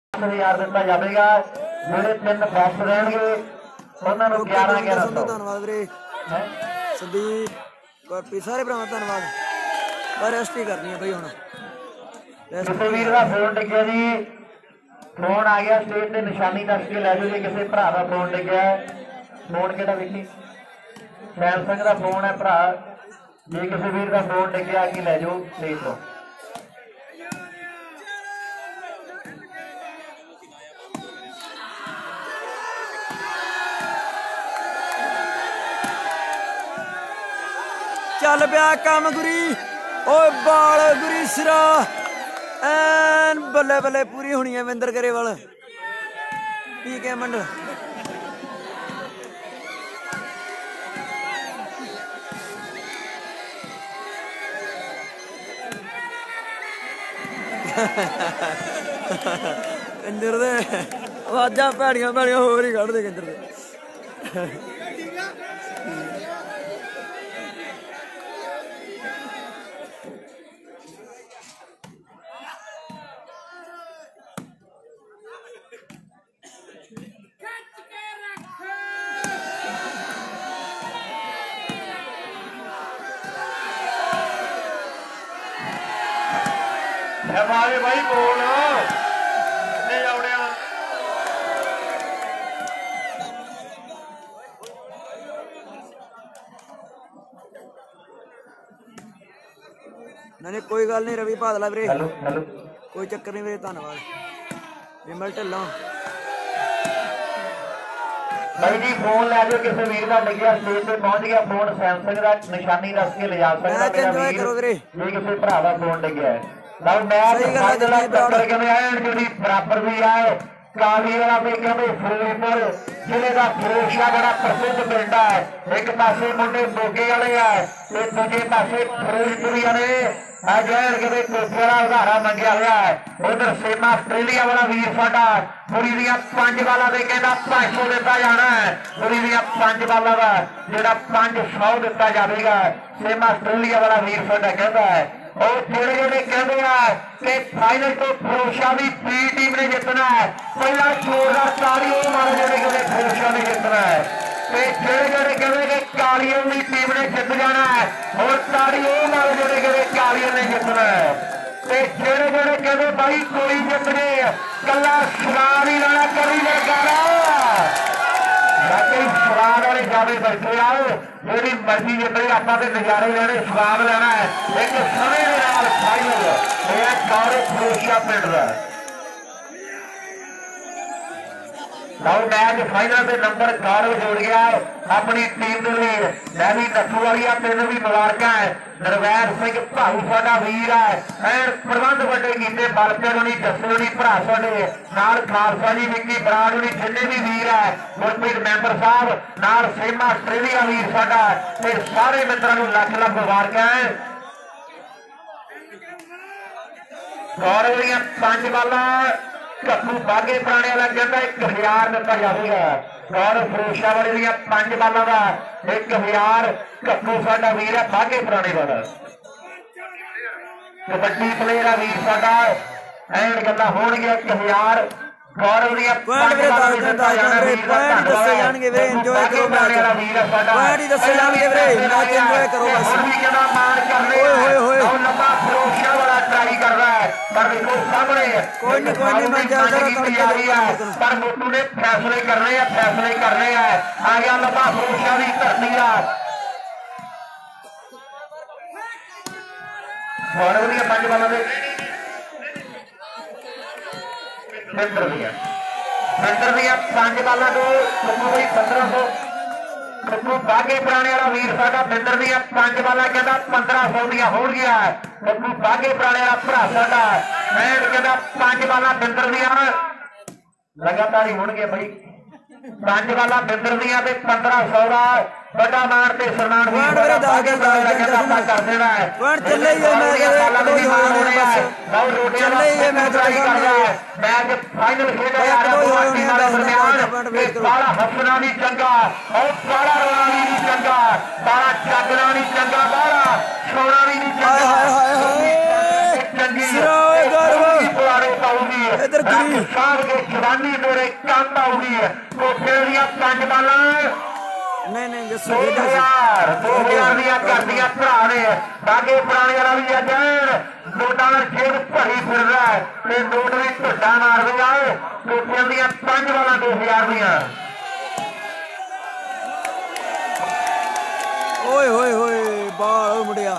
10,000 ਦਿੱਤਾ ਜਾਵੇਗਾ। ਜਿਹੜੇ 3 ਫੈਸਟ ਰਹਿਣਗੇ ਉਹਨਾਂ ਨੂੰ 11-1100। ਧੰਨਵਾਦ ਵੀਰੇ ਸੰਦੀਪ ਗੁਰਪ੍ਰੀਤ ਸਾਰੇ ਭਰਾਵਾਂ ਧੰਨਵਾਦ। ਪਰ ਰੈਸਟ ਹੀ ਕਰਨੀ ਹੈ ਬਈ ਹੁਣ। ਕਿਸੇ ਵੀਰ ਦਾ ਫੋਨ ਡਿੱਗਿਆ ਜੀ, ਫੋਨ ਆ ਗਿਆ ਸਟੇਜ ਤੇ ਨਿਸ਼ਾਨੀ ਦੱਸ ਕੇ ਲੈ ਜਾਓ। ਜੇ ਕਿਸੇ ਭਰਾ ਦਾ ਫੋਨ ਡਿੱਗਿਆ, ਫੋਨ ਕਿਹੜਾ ਵੇਖੀ ਸੈਮਸੰਗ ਦਾ ਫੋਨ ਹੈ ਭਰਾ, ਜੇ ਕਿਸੇ ਵੀਰ ਦਾ ਫੋਨ ਡਿੱਗਿਆ ਕਿ ਲੈ ਜਾਓ ਸਟੇਜ ਤੋਂ। ਚੱਲ ਪਿਆ ਕੰਮ ਗੁਰੀ, ਓਏ ਬਾਲ ਗੁਰੀ ਸਿਰਾ ਐਨ ਬੱਲੇ ਬੱਲੇ ਪੂਰੀ ਹੋਣੀ ਹੈ ਵਿੰਦਰ ਗਰੇਵਾਲ PK ਮੰਡਲ। ਕੰਜਰ ਦੇ ਆਵਾਜ਼ਾਂ ਭੈੜੀਆਂ ਭੈੜੀਆਂ ਹੋਰ ਹੀ ਕੱਢਦੇ ਕੰਜਰ ਦੇ। हमारे भाई बोल कितने जावड़े नहीं कोई गल नहीं रवि बादला वीरे कोई चक्कर नहीं वीरे धन्नवाद विमल ढिल्लों भाई जी। फोन लै जाओ किसी वीर का डिग्या स्टेज पे पहुंच गया फोन सैमसंग का निशानी दस के ले जा सकता वीर। जे किसी भरा का फोन डिग्या है बराबर भी है काली वाला भी कहते फिरोजपुर जिले का फिरोजशाह बड़ा प्रसिद्ध पिंड है। एक पासे मुंडे मोगे वाले है दूजे पासे फिरोजपुरी वाले उधारा मंगया हुआ है। उधर सेमा आस्ट्रेलिया वाला वीर साडा पूरी दियां 5 बाला दे कहना 500 दिता जाना है। पूरी दियां 5 बाला का जेड़ा 500 दिता जाएगा सेमा आस्ट्रेलिया वाला वीर साडा कहता है। और जेड़े जेड़े कहते हैं कि फाइनल तो फिरोजशाह की पी टीम ने जितना है, पहला जोरदार ताली मारे जेड़े कहते फिरोजशाह ने जितना है। जेड़े जेड़े कहते कि कालियों की टीम ने जित जाना है और ताली मारे जेड़े कहते कालियों ने जितना है। जेड़े जेड़े कहते भाई कोई जितने कला शराब ही लेना कभी लड़कारा शराब वाले जावे बैठे आओ जी मर्जी जितने आप नजारे लेने शराब लेना है। एक समय के नाल फाइनल मेरा गौरव फिरोजशाह पिंड का मैच फाइनल के नंबर गौरव जोड़ गया अपनी टीम के लिए। मैं भी नथू वाली तेन भी मुबारक है। नरवैर सिंह भाऊ साडा वीर है एंड प्रबंध बड़े किए बलकर नहीं जस्सू नहीं भरा साडे नाल खालसा जी विक्की बराड़ नहीं जिन्ने भी वीर है गुरप्रीत मैंबर साहब नाल सेमा आस्ट्रेलिया वीर साडा ते सारे मित्रों को लख लख मुबारक है। गौरव दियां 5 बालां कप्पू बागे पुराने वाला कहता 1000 दिता जाएगा। गौरव फिरोजशाह वाले दियां 5 बालां का 1000 कप्पू साडा वीर है बागे पुराने वाला कबड्डी प्लेयर है वीर साडा एंड गल्लां होणगियां 1000 गौरव दियां 5 बालां दिता जाना वीर दा दस्से जाणगे वीरे एंजॉय करो मैच पॉइंट ही दस्से जाणगे वीरे मैच एंजॉय करो बस। हुण भी कहना मान करने ओए होए और लंबा फिरोजशाह वाला ट्राई कर रहा है पर देखो सामने कोई नहीं मैं ज्यादा तैयारी है पर मोटू ने फैसले करने हैं आ गया लंबा फिरोजशाह की धरती का गौरव दियां 5 बालां दे फिंडर दियां 5 बालां तो कप्पू भाई 1500 कप्पू बागे पुराने वाला वीर साडा फिंडर दियां 5 बालां कहता 1500 दियां हो गया कप्पू बागे पुराने वाला भरा साडा मैं कहता 5 बालां फिंडर दियां लगातार ही होणगे भाई 5 बालां फिंडर दियां ते 1500 का बड़ा मान ते सन्मान कर देना है। चले ही मैच फाइनल खेला जा रहा बाला हसना नहीं चंगा और बाला रोना नहीं चंगा बाला जागना नहीं चंगा बाला सोना नहीं चंगा चंगी इधर गुरी साहब के जवानी मेरे काम आऊगी कोठे दियां 5 बालां नहीं जस्सू 2000 दियां कर दियां भरा ने बागे पुराने वाला भी अज नोटां नाल जेब भरी फिर रहा है ते नोट भी ढड्डा मार दिया है कोठे दियां 5 बालां 2000 दियां ओए होए होए बाल मुड़िया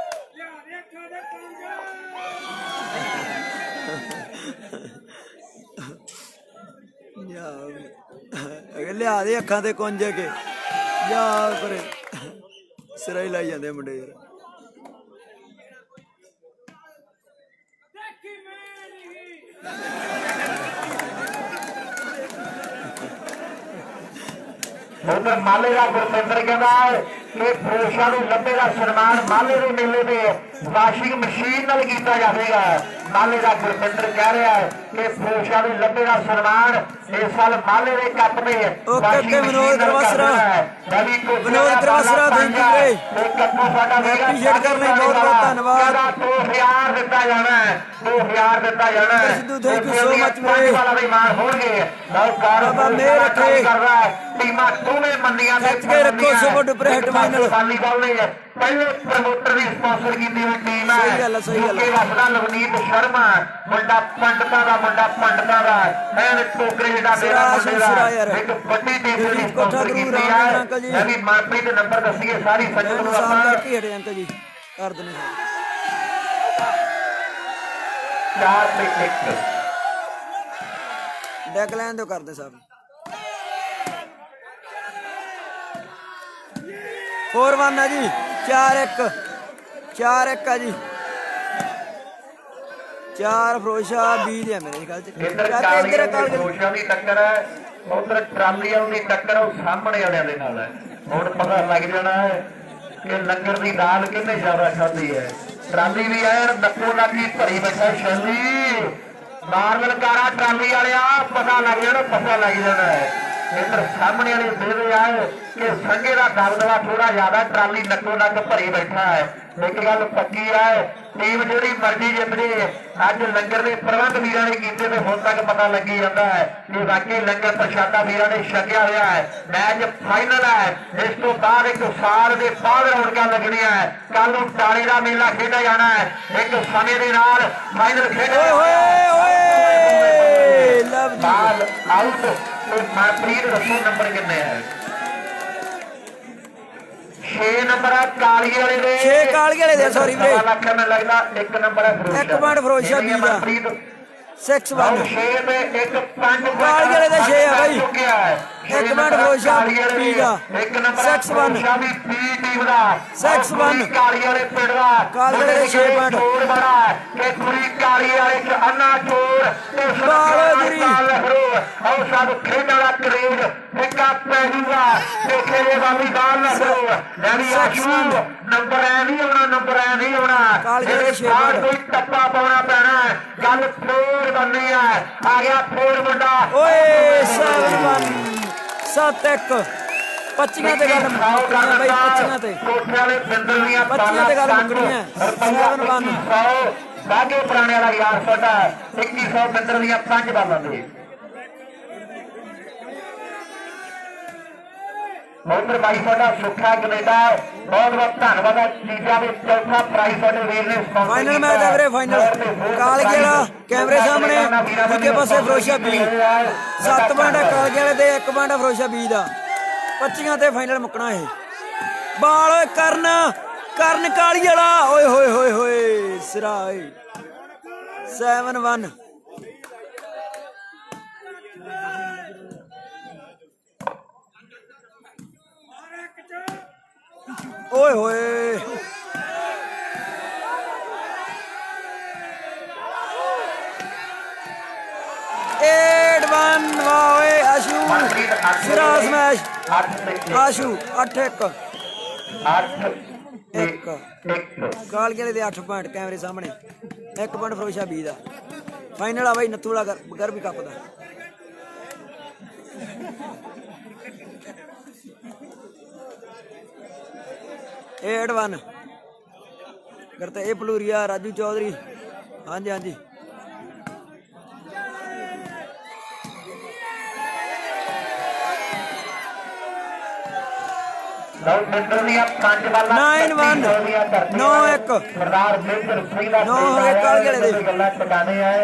लिया दे अखां ते कुंज के जा पर सिरा ही लाई जाते मुंडे यार उधर माले का गुरपिंदर कहता है कि पुरुषों को लंबे का सम्मान माले के मेले में वाशिंग मशीन नाल कीता जाएगा माले का गुरपिंदर कह रहा है कि पुरुषों को लंबे का सम्मान इस साल माले के कप में वाशिंग मशीन नाल कर रहा है विनोद क्रवासरा थैंक यू रे एप्रीशिएट करने बहुत बहुत धन्यवाद 2000 दिता जाना है 2000 दिता जाना है Sidhu thank you so much रे वाला भी मार होंगे बाबा मेहर रखे कर रहा है टीमां दोवें मंडियां खच के रखो सुपर डुपर हिट फाइनल पहले प्रमोटर की स्पॉन्सर की हुई टीम है यूके वसदा लवनीत शर्मा मुंडा पंडितां दा मैं टोकरे दा मेरा मुंडा एक बड़ी टीम की स्पॉन्सर की है मैं भी मनप्रीत नंबर दसीए सारी संगत नूं साहब की हटे अंकल जी कर दने 4 पे 1 डेक लैन दो कर दे साहब 4-1 है जी 4-1 है जी 4 फरोशा 20 है मेरे ख्याल से इधर फरोशा की टक्कर है उधर ट्राली वाली टक्कर सामने वाले दे नाल है हुण पता लग जाना है कि लंगर की दाल किन्ने ज्यादा खाधी है ट्राली भी है नक्को नाकी भरी बैठा शैली मार ललकारा ट्राली वाले पता लग जाना है इधर सामने वाले दे आए कि संगे का दबदबा थोड़ा ज्यादा ट्राली नक्को नक भरी बैठा है एक गल पक्की है टीम जी मर्जी जित जे अज लंगर के प्रबंध वीर ने किए तो हुण तक पता लगी जाता है कि वाकई लंगर प्रशादा वीर ने छकिया हुआ है मैच फाइनल है इस तो बाद एक साल के बाद रौनक लगनिया है कल टाले का मेला खेडा जाना है एक समय के नाल फाइनल खेडा आउट मनप्रीत दसो नंबर किन्ने है 6 नंबर काली वाले दे 6 काली वाले दे सॉरी वीरे लख में लगदा 1 नंबर है फिरोज एक पॉइंट फिरोज शाह मनप्रीत 6-1 6 में 1 5 काली वाले दे 6 है भाई 1 पॉइंट फिरोज शाह पी दा 1 नंबर 6-1 शामी पी टीम दा 6-1 काली वाले पिंड दा काली वाले दे 6 पॉइंट चोर बड़ा कि पूरी काली वाले च अन्ना चोर ते बालगुरी और सब खेड वाला क्रेज फिक्का पै जूगा देखे ये वाली गाल ना करो यानी आशू नंबर नहीं होना ये बाहर कोई टप्पा पाना पैना है गल फोर बननी है आ गया फोर मुंडा ओए 7-1 7-1 25 ते गल मुकनी भाई 25 ते कोठे वाले बिंदर दियां 25 ते गल मुकनी है 7-1 बागे पुराने वाला यार साडा 2100 बिंदर दियां 5 बालां दे उधर भाई साडा सुखा कनेडा बहुत बहुत धन्यवाद चीजा में चौथा प्राइज साडे वीर ने फाइनल मैच है वीरे फाइनल कालगे वाला कैमरे सामने दूजे पासे फिरोशा 20 7 पॉइंट कालगे वाले दे 1 पॉइंट फिरोशा 20 दा 25 ते फाइनल मुकना है बाल करन काली वाला ओए होए होए होए सिरा 7-1 ओए होए आशू सिरा स्मैश आशू 8-1 कालगे दे 8 पॉइंट कैमरे सामने 1 पॉइंट फिरोशा 20 दा फाइनल आ भाई नत्थू वाला गर्वी कप दा एडवन करते ए पलूरिया राजू चौधरी हाँ जी ਮਿੰਦਰ ਦੀਆਂ 5 ਬਾਲਾਂ 9-1 9-1 ਸਰਦਾਰ ਮੇਜਰ ਸਿੰਘ ਦਾ 9 ਹੋ ਗਏ ਕਾਲਗੇਲੇ ਦੇ ਗੱਲਾਂ ਟਿਕਾਣੇ ਆ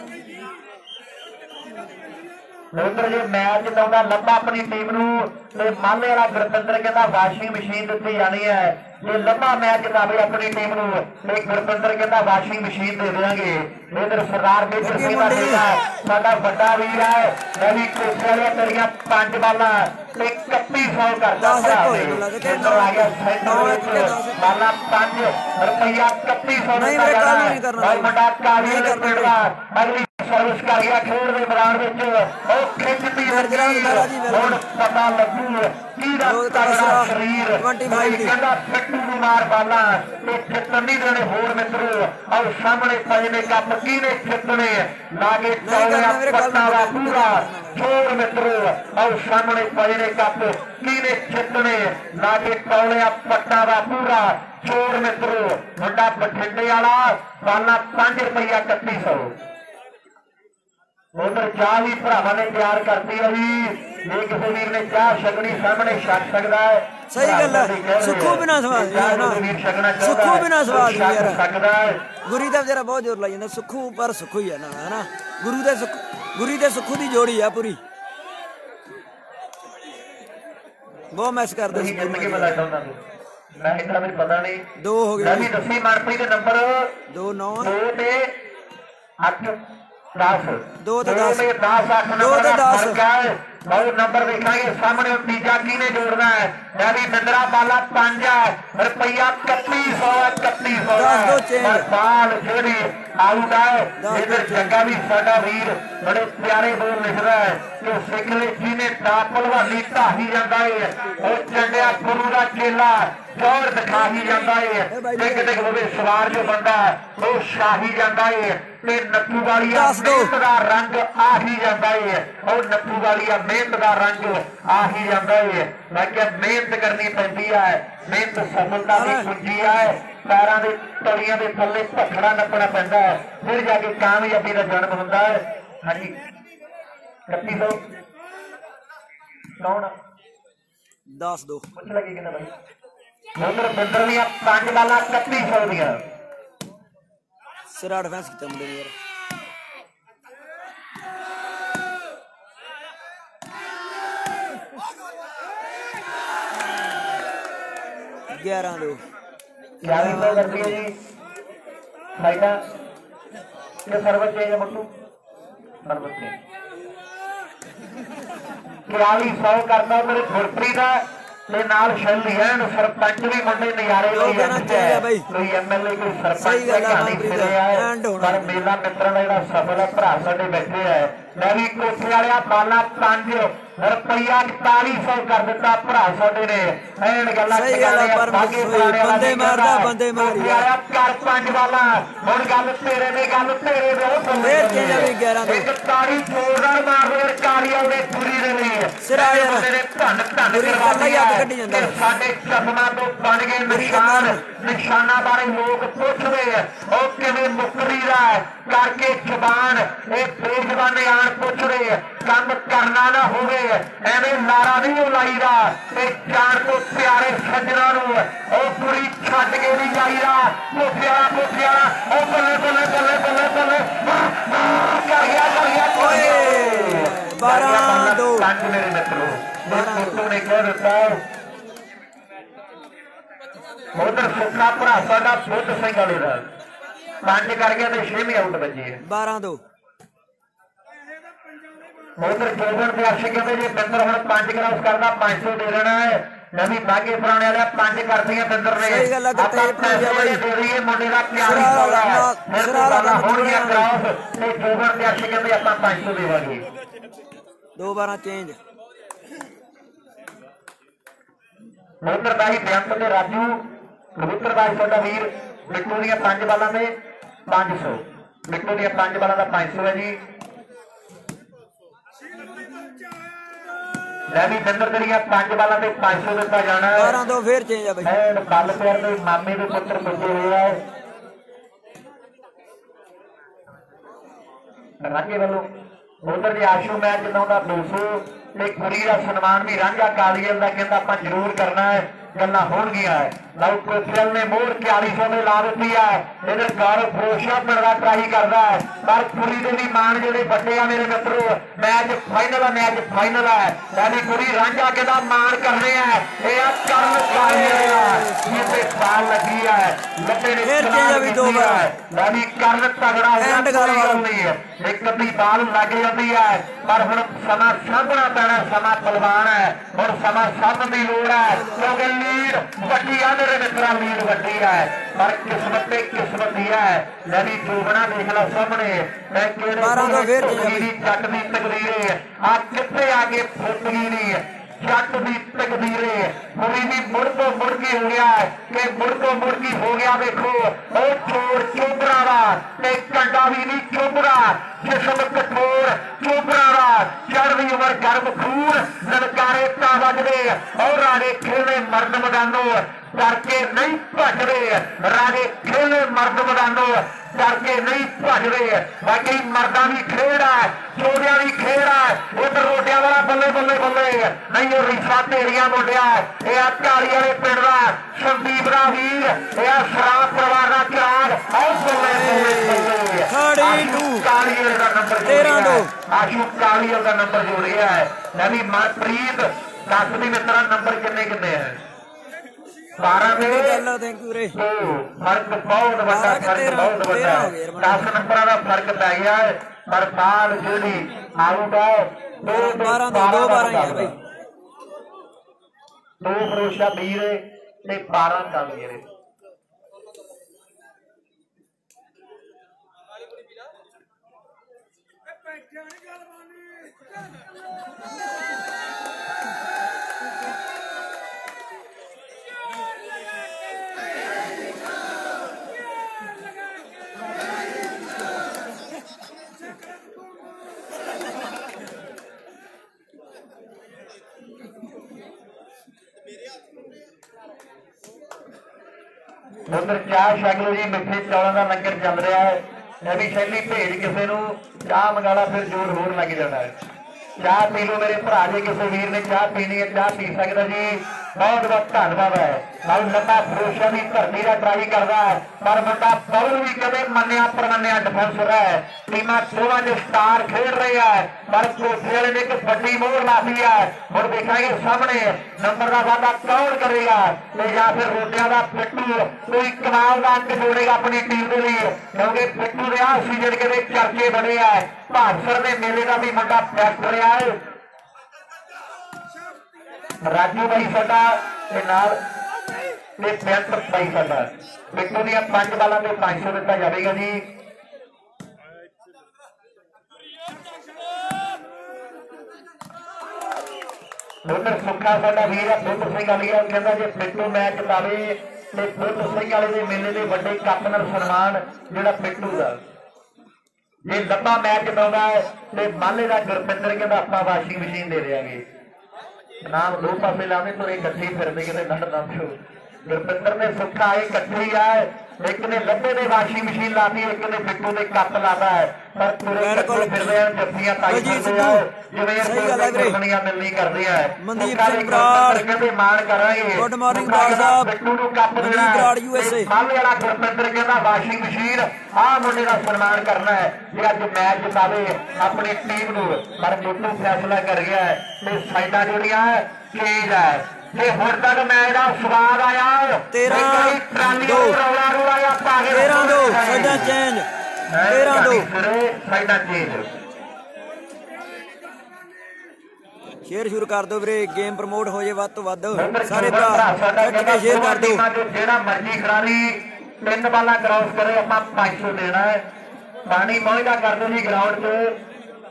ਉਧਰ ਜੇ ਮੈਚ ਲਾਉਂਦਾ ਲੱਭਾ ਆਪਣੀ ਟੀਮ ਨੂੰ ਤੇ ਮਾਲੇ ਵਾਲਾ ਗੁਰਪਿੰਦਰ ਕਹਿੰਦਾ ਵਾਸ਼ਿੰਗ ਮਸ਼ੀਨ ਦਿੱਤੀ ਜਾਣੀ ਹੈ ਜੇ ਲੱਭਾ ਮੈਚ ਲਾਵੇ ਆਪਣੀ ਟੀਮ ਨੂੰ ਤੇ ਗੁਰਪਿੰਦਰ ਕਹਿੰਦਾ ਵਾਸ਼ਿੰਗ ਮਸ਼ੀਨ ਦੇ ਦੇਵਾਂਗੇ ਇਧਰ ਸਰਦਾਰ ਮੇਜਰ ਸਿੰਘ ਦਾ ਬੇਟਾ ਸਾਡਾ ਵੱਡਾ ਵੀਰ ਹੈ ਰਵੀ ਕੋਠੇ ਤੇਰੀਆਂ 5 ਬਾਲਾਂ ਤੇ 3100 ਕਰਦਾ ਇਧਰ ਆ ਗਿਆ ਸੈਂਟਰ ਵਿੱਚ ਬਾਲਾਂ 5 ਰੁਪਈਆ 3100 ਦਿੱਤਾ ਜਾਣਾ ਵੱਡਾ ਕਾਲੀ ਦੇ ਪਿੰਡ ਦਾ ਅਗਲੀ ਸਰਵਿਸ ਕਰ ਗਿਆ ਖੇਡ ਦੇ ਮੈਦਾਨ ਵਿੱਚ ਉਹ ਖਿੱਚਦੀ ਹੁਣ ਪਤਾ ਲੱਗੂ ਕਿਹਦਾ ਤਗੜਾ ਸਰੀਰ ਕਹਿੰਦਾ ਫਿੱਟੂ ਨੂੰ ਮਾਰ ਬਾਲਾਂ ਤੇ ਜਿੱਤਣ ਨਹੀਂ ਦੇਣੇ ਹੋਰ ਮਿੱਤਰੋ ਆਓ ਸਾਹਮਣੇ ਪਏ ਨੇ ਕੱਪ ਕਿਹਨੇ ਜਿੱਤਣੇ ਲਾਗੇ ਟੌਲਿਆ ਪੱਟਾ ਦਾ ਪੂਰਾ ਜੋਰ ਮਿੱਤਰੋ ਆਓ ਸਾਹਮਣੇ ਪਏ ਨੇ ਕੱਪ ਕਿਹਨੇ ਜਿੱਤਣੇ ਲਾਗੇ ਟੌਲਿਆ ਪੱਟਾ ਦਾ ਪੂਰਾ ਜੋਰ ਮਿੱਤਰੋ ਵੱਡਾ ਬਠਿੰਡੇ ਵਾਲਾ ਬਾਲਾਂ 5 ਰੁਪਈਆ 3100 ਉਧਰ ਚਾਹ ਵੀ ਭਰਾਵਾਂ ਨੇ ਤਿਆਰ ਕਰਤੀ ਹੈ ਜੀ ਜੇ ਕਿਸੇ ਵੀਰ ਨੇ ਚਾਹ ਛਕਣੀ ਸਾਹਮਣੇ ਛਕ ਸਕਦਾ ਹੈ ਸਹੀ ਗੱਲ ਹੈ ਸੁੱਖੂ ਬਿਨਾ ਸਵਾਦ ਸੁੱਖੂ ਬਿਨਾ ਸਵਾਦ ਯਾਰ ਗੁਰੀ ਦਾ ਵਿਚਾਰਾ ਬਹੁਤ ਜ਼ੋਰ ਲਾਈ ਜਾਂਦਾ ਸੁੱਖੂ ਪਰ ਸੁੱਖੂ ਹੀ ਹੈ ਨਾ ਹਨਾ ਗੁਰੀ ਦੇ ਸੁੱਖੂ ਦੀ ਜੋੜੀ ਆ ਪੂਰੀ ਬਹੁਤ ਮੈਚ ਕਰਦੇ ਸੀ ਮੈਂ ਇਤਨਾ ਮੈਨੂੰ ਪਤਾ ਨਹੀਂ 2 ਹੋ ਗਏ ਮੈਂ ਵੀ ਦੱਸੀ ਮਨਪ੍ਰੀਤ ਦੇ ਨੰਬਰ 2 9 2 ਤੇ 8 10 2 ਤੇ 10 2 ਤੇ 10 बहुत नंबर देखेंगे सामने तीजा किने जोड़ना है नवी बिंदरा बाला 5 रुपया 3100 बाल जेडी आउट है इधर जग्गा भी साडा वीर बड़े प्यारे बोल लिखदा है कि सिखले जी ने टाप भलवानी ढाही जाता है और चंडिया गुरु का चेला जोर दिखा ही जाता है डिग डिग होवे सवार जो बंदा वो शाही जाता है ते नत्थू वालिया मेहनत का रंग आ ही जाता है और नत्थू वालिया मेहनत का रंग आ ही जाता है मैं क्या मेहनत करनी पैंदी है मेहनत सफलता की कुंजी है पैरों के तलियां के थले भखड़ा नपना पैंदा है फिर जाके कामयाबी का जन्म होता है हाँ जी 3100 कौन 10 2 कुछ लगे कि भाई उधर बिंदर दी 5 बालां 3100 दियां सिरा डिफेंस किया मुंडे ने यार ग्यारह दो करती है जी साइडा ये सर्वत चाहिए मट्टू सर्वत 4100 करता मेरे गुरप्रीत है ਤੇ ਨਾਲ ਸ਼ੈਲੀ ਹੈ ਸਰਪੰਚ ਵੀ ਮੁੰਡੇ ਨਜ਼ਾਰੇ ਲਈ ਜਾਂਦੇ ਕੋਈ ਐਮਐਲਏ ਕੋਈ ਸਰਪੰਚ ਕਹਾਣੀ ਫਿਰਿਆ ਹੈ ਪਰ ਮੇਲਾ ਮਿੱਤਰਾਂ ਦਾ ਜਿਹੜਾ ਸਫਲ ਹੈ ਭਰਾ ਸਾਡੇ ਬੈਠੇ ਹੈ ਮੈਂ ਵੀ ਕੋਠੇ ਵਾਲਿਆ ਬਾਲਾ 5 ਰੁਪਈਆ 4100 ਕਰ ਦਿੱਤਾ ਭਰਾ ਸਾਡੇ ਨੇ ਐਨ ਗੱਲਾਂ ਬੰਦੇ ਮਾਰਦਾ ਬੰਦੇ ਮਾਰਿਆ ਕਰ 5 ਬਾਲਾ ਹੁਣ ਗੱਲ ਤੇਰੇ ਨੇ ਗੱਲ ਤੇਰੇ ਦੇ ਫੇਰ ਕੇ ਜਾਵੇ 11 ਦੇ 41 ਜੋਰਦਾਰ ਮਾਰਦੇ ਕਾਲੀਆਂ ਦੇ ਪੂਰੀ ਦੇ ਲਈ ਸਿਰਾ ਯਾਰ ਧੰਨ ਧੰਨ ਕਰਵਾਇਆ ਕੱਢੀ ਜਾਂਦਾ ਸਾਡੇ ਚਸ਼ਮਾ ਤੋਂ ਬਣ ਗਏ ਨਿਸ਼ਾਨ ਨਿਸ਼ਾਨਾ ਬਾਰੇ ਲੋਕ ਪੁੱਛਦੇ ਉਹ ਕਿਵੇਂ ਮੁਕਰੀ ਦਾ ਕਰਕੇ ਜ਼ਬਾਨ ਇਹ ਬੇਜ਼ਬਾਨੇ ਆਣ ਪੁੱਛਦੇ ਕੰਮ ਕਰਨਾ ਨਾ ਹੋਵੇ ਐਵੇਂ ਨਾਰਾ ਨਹੀਂ ਲਾਈਦਾ ਤੇ ਜਾਨ ਤੋਂ ਪਿਆਰੇ ਸੱਜਣਾ ਨੂੰ ਉਹ ਪੂਰੀ ਛੱਡ ਕੇ ਨਹੀਂ ਜਾਈਦਾ ਪੁੱਛਿਆ ਉਹ ਬੱਲੇ ਬੱਲੇ ਬੱਲੇ ਬੱਲੇ ਬੱਲੇ ਕਰ ਗਿਆ ਓਏ 12 2 ਮੇਰੇ ਮਿੱਤਰੋ ਮਿੱਤਰੋ ਨੇ ਕਹਿ ਦਿੱਤਾ ਉਧਰ ਸੁੱਖਾ ਭਰਾ ਸਾਡਾ ਬੁੱਧ ਸਿੰਘ ਵਾਲੇ ਦਾ 5 ਕਰ ਗਿਆ ਤੇ 6ਵੀਂ ਆਊਟ ਵੱਜੀ ਹੈ 12 2 ਉਧਰ ਜੋਬਨ ਦੇ ਅਰਸ਼ ਕਹਿੰਦੇ ਜੇ ਬਿੰਦਰ ਹੁਣ 5 ਕਰਾਸ ਕਰਦਾ 500 ਦੇ ਦੇਣਾ ਹੈ ਨਵੀਂ ਬਾਗੇ ਪੁਰਾਣੇ ਵਾਲਿਆ 5 ਕਰਦੀਆਂ ਬਿੰਦਰ ਨੇ ਆਪਾਂ ਪੈਸੇ ਦੇ ਦਈਏ ਮੁੰਡੇ ਦਾ ਪਿਆਰ ਹੀ ਪਾਉਣਾ ਮੇਰੇ ਕੋਲ ਹੁਣ ਗਿਆ ਕਰਾਸ ਤੇ ਜੋਬਨ ਦੇ ਅਰਸ਼ ਕਹਿੰਦੇ ਆਪਾਂ 500 ਦੇਵਾਂਗੇ 2 12 ਚੇਂਜ ਉਧਰ ਦਾ ਹੀ ਬੇਅੰਤ ਤੇ ਰਾਜੂ ਕਬੂਤਰ ਦਾ ਸਾਡਾ ਵੀਰ ਮਿੱਟੂ ਦੀਆਂ 5 ਬਾਲਾਂ ਤੇ 500 ਮਿੱਟੂ ਦੀਆਂ 5 ਬਾਲਾਂ ਦਾ 500 ਹੈ ਜੀ ਲੈ ਵੀ ਬਿੰਦਰ ਦੀਆਂ 5 ਬਾਲਾਂ ਤੇ 500 ਦਿੱਤਾ ਜਾਣਾ 12 2 ਫੇਰ ਚੇਂਜ ਆ ਬਈ ਕੱਲ ਪਿਆਰ ਦੇ ਮਾਮੇ ਦੇ ਪੁੱਤਰ ਬੱਚੇ ਹੋਏ ਆ ਰਾਂਝੇ ਵੱਲੋਂ ਉਧਰ ਦੇ ਆਸ਼ੂ ਮੈਚ ਜਿੰਨਾ ਉਹਦਾ 200 ਤੇ ਕੁੜੀ ਦਾ ਸਨਮਾਨ ਵੀ ਰਾਂਝਾ ਕਾਲੀਅਲ ਦਾ ਕਹਿੰਦਾ ਆਪਾਂ ਜ਼ਰੂਰ ਕਰਨਾ ਹੈ गल्लां होणगियां। लव कोचल ने मोड़ 40 में ला दी है। इधर गौरव फरोशिया पिंड का ट्राई करता है पर कुड़ी के भी मान जोड़े बड़े आ मेरे मित्रों। मैच फाइनल है, मैच फाइनल है। यानी कुड़ी रांझा के मान करने हैं फाल लगी है लंबे ने करन तगड़ा एक अद्धी बाल लग जाती है पर हुण समा सामना पैना। समा बलवान है और समा सामने की लोड़ है क्योंकि लीड वड्डी है मेरे मित्रा, लीड वड्डी है पर किस्मत ने किस्मत दी है। यानी जोगना देख लो सामने मैं जट की तकदीर आ कितने आगे फुटगी नहीं जट की तकदीर पूरी भी मुड़ तो मुड़की हो गया है कि मुड़ तो मुड़की हो गया। देखो और चोर चोबरा वा कंडा भी नहीं चोबरा जिसम कठोर चोबरा वा चढ़ उम्र गर्भ खून ललकारे ता बजदे और राजे खेले मर्द मैदानों करके नहीं भजते। राजे खेले मर्द मैदानों करके नहीं भजते। बाकी मर्दा भी खेड़ है, चोरिया भी खेड़ है। उधर रोटिया वाला बल्ले बल्ले बल्ले नहीं वो रिशा ढेरिया मुंडिया यह काली वाले पिंड का संदीप का वीर यह शराब परिवार का चिराग आशू कालीअल का नंबर जोड़िया है। नवी मनप्रीत दस भी मित्रा नंबर किन्ने किन्ने है 12 में फर्क बहुत बड़ा, फर्क बहुत बड़ा 10 नंबर का फर्क पै गया है पर बाल जी आउट है 2 फरोशा वीर 12 कालीअल। उधर चाह छक लो जी, मिठे चौलों का लंगर चल रहा है। नवी शैली भेज किसी को चाह मंगाला फिर जोर होर लग जाता है। चाह पी लो मेरे भरा जी, किसी वीर ने चाह पीनी है चाह पी सकता जी। बहुत बहुत धन्यवाद है। नाल लंबा फरोशिया की धरती का ट्राई करता है पर मुंडा बबल भी कदे मन्निया परमन्निया डिफेंस है। टीमां दोवां दे स्टार खेल रहे हैं पर कोठे वाले ने एक बड़ी मोहर ला दी है। हुण देखांगे सामने नंबर का वादा कौन करेगा या फिर रोटियां का पिट्टू कोई कमाल का अंक जोड़ेगा अपनी टीम के लिए क्योंकि पिट्टू के आ सीजन के चर्चे बने हैं। भागसर के मेले का भी मुंडा फैक्ट रहा है। राजू भाई साडा बेंत भाई साडा बिट्टू दियां 5 बालां ते 500 दिता जाएगा जी। उधर सुखा साडा वीर बुद्ध सिंह वालिया कहता जे बिट्टू मैच जितावे तो बुद्ध सिंह वाले के मेले के बड़े कप नाल सन्मान जिहड़ा बिट्टू का जे लंबा मैच जिताउंदा है तो माले का गुरपिंदर कहता आपां वाशिंग मशीन दे देंगे। नाम 2 पासे लाने तो इकट्ठे फिरते कितने गंढ दम छो गुरपिंदर ने सुखा आए इकट्ठे ही आए। एक ने लंबे ने वाशिंग मशीन लाती है, एक ने बिट्टू ने कप लाता है पर पूरे कट्टे फिरदे हैं जफ्फियां पाई फिरदे हैं जिवें दुनिया मिलनी करदी है। मनदीप सिंह बराड़ कहते मान करांगे गुड मॉर्निंग बराड़ साहब बिट्टू नु कप देना बराड़ यूएसए माले वाला गुरपिंदर कहता वाशिंग मशीन आ मुंडे दा सन्मान करना है जे अज मैच जितावे अपनी टीम नु। पर बिट्टू फैसला कर गया है ते साइडां जोड़ियां चेंज है ते हुण तक मैच दा स्वाद आया 13-2 साइडां चेंज 13-2 साइडां चेंज। शेयर शुरू कर दो वीरे गेम प्रमोट हो जाए वध तो वध सारे भरा खिच के शेयर कर दो। जेड़ा मर्जी खिलाड़ी 3 बालां क्रॉस करे आपां 500 देना है। पानी पहुंचदा कर दो जी ग्राउंड च।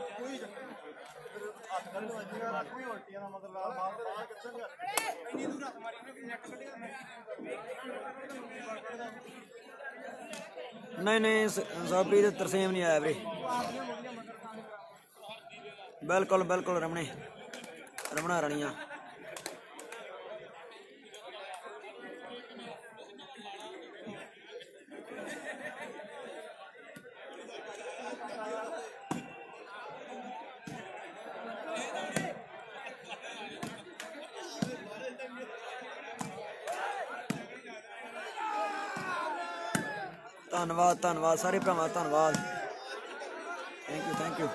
नहीं साबरी तो तरसेम नहीं आया वीरे। बिल्कुल बिल्कुल रमना रानिया ਧੰਨਵਾਦ ਸਾਰੇ ਭਰਾਵਾਂ ਧੰਨਵਾਦ ਥੈਂਕ ਯੂ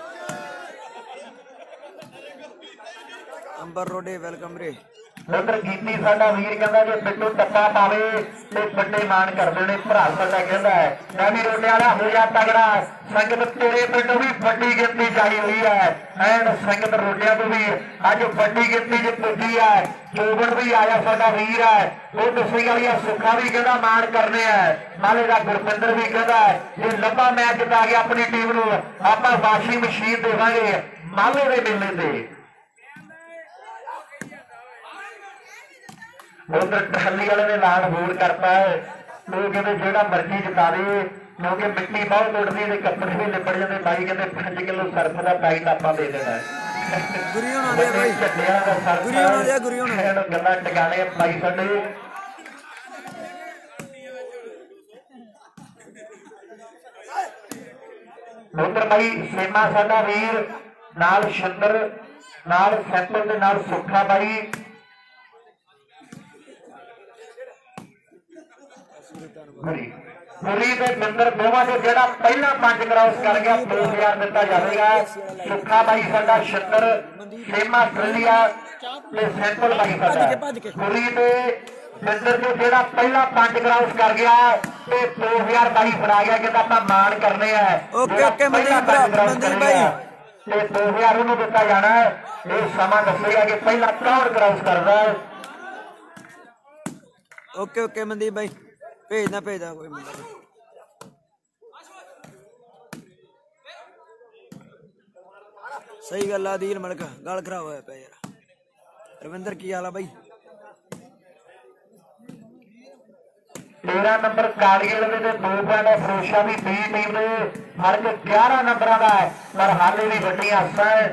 ਅੰਬਰ ਰੋਡੇ ਵੈਲਕਮ ਰੇ ਉਧਰ ਗੀਤੀ ਸਾਡਾ ਵੀਰ ਕਹਿੰਦਾ ਜੇ ਬਿੱਟੂ ਟੱਪਾ ਪਾਵੇ ਤੇ ਵੱਡੇ ਮਾਣ ਕਰਦੇ ਨੇ ਭਰਾ ਸਾਡਾ ਕਹਿੰਦਾ ਹੈ ਮੈਂ ਵੀ ਰੋਡੇ ਵਾਲਾ ਹੋ ਜਾ ਤਗੜਾ ਸੰਗਤ ਤੇਰੇ ਪਿੰਡੋਂ ਵੀ ਵੱਡੀ ਗਿਣਤੀ ਚਾਹੀ ਹੋਈ ਹੈ ਐਨ ਸੰਗਤ ਰੋਡਿਆਂ ਤੋਂ ਵੀ ਅੱਜ ਵੱਡੀ ਗਿਣਤੀ 'ਚ ਪੁੱਜੀ ਹੈ ਜੋਬਨ ਵੀ ਆਇਆ ਸਾਡਾ ਵੀਰ ਹੈ ਉਹ ਦਸਵੀਂ ਵਾਲੀਆਂ ਸੁੱਖਾ ਵੀ ਕਹਿੰਦਾ ਮਾਣ ਕਰਨੇ ਹੈ ਨਾਲੇ ਦਾ ਗੁਰਪਿੰਦਰ ਵੀ ਕਹਿੰਦਾ ਜੇ ਲੰਬਾ ਮੈਚ ਜਿਤਾ ਗਿਆ ਆਪਣੀ ਟੀਮ ਨੂੰ ਆਪਾਂ ਵਾਸ਼ਿੰਗ ਮਸ਼ੀਨ ਦੇਵਾਂਗੇ ਮਾਲੇ ਦੇ ਮੇਲੇ ਤੇ उधर टहली वाले ने लाल बोल करता है लोग कहते जो मर्जी जिता दे क्योंकि मिट्टी बहुत उड़ती है कपड़े भी लिपड़ जाते भाई कहते 5 किलो सर्फ का पैकेट आप दे देना गल्ला टकाने भाई साडे उधर भाई सेमा साडा वीर नाल शिंदर नाल सैंपल दे नाल सुखा भाई पुरी के मंदिर दोवां चों जिहड़ा पहला 5 क्रॉस कर गया 2000 दिता जाएगा सुखा भाई साडा शिंदर सेमा आस्ट्रेलिया ते सैंपल भाई साडा पुरी के मंदिर चों जिहड़ा पहला 5 क्रॉस कर गया ते 2000 भाई फड़ा गया कहता आपां मान करने है ओके मंदिर भाई ते 2000 उन्होंने दिता जाना है ये समा दसेगा कि पहला कौन क्रॉस करदा है ओके मनदीप भाई भेजना कोई मुंडा सही गल है दील मलक गल खराब होया पिया यार रविंदर की हाल है भाई 13 नंबर कालीगढ़ दे 2 पॉइंट फरोशा भी बी टीम दे फर्क 11 नंबरों का है पर हाले भी वड्डी आसा है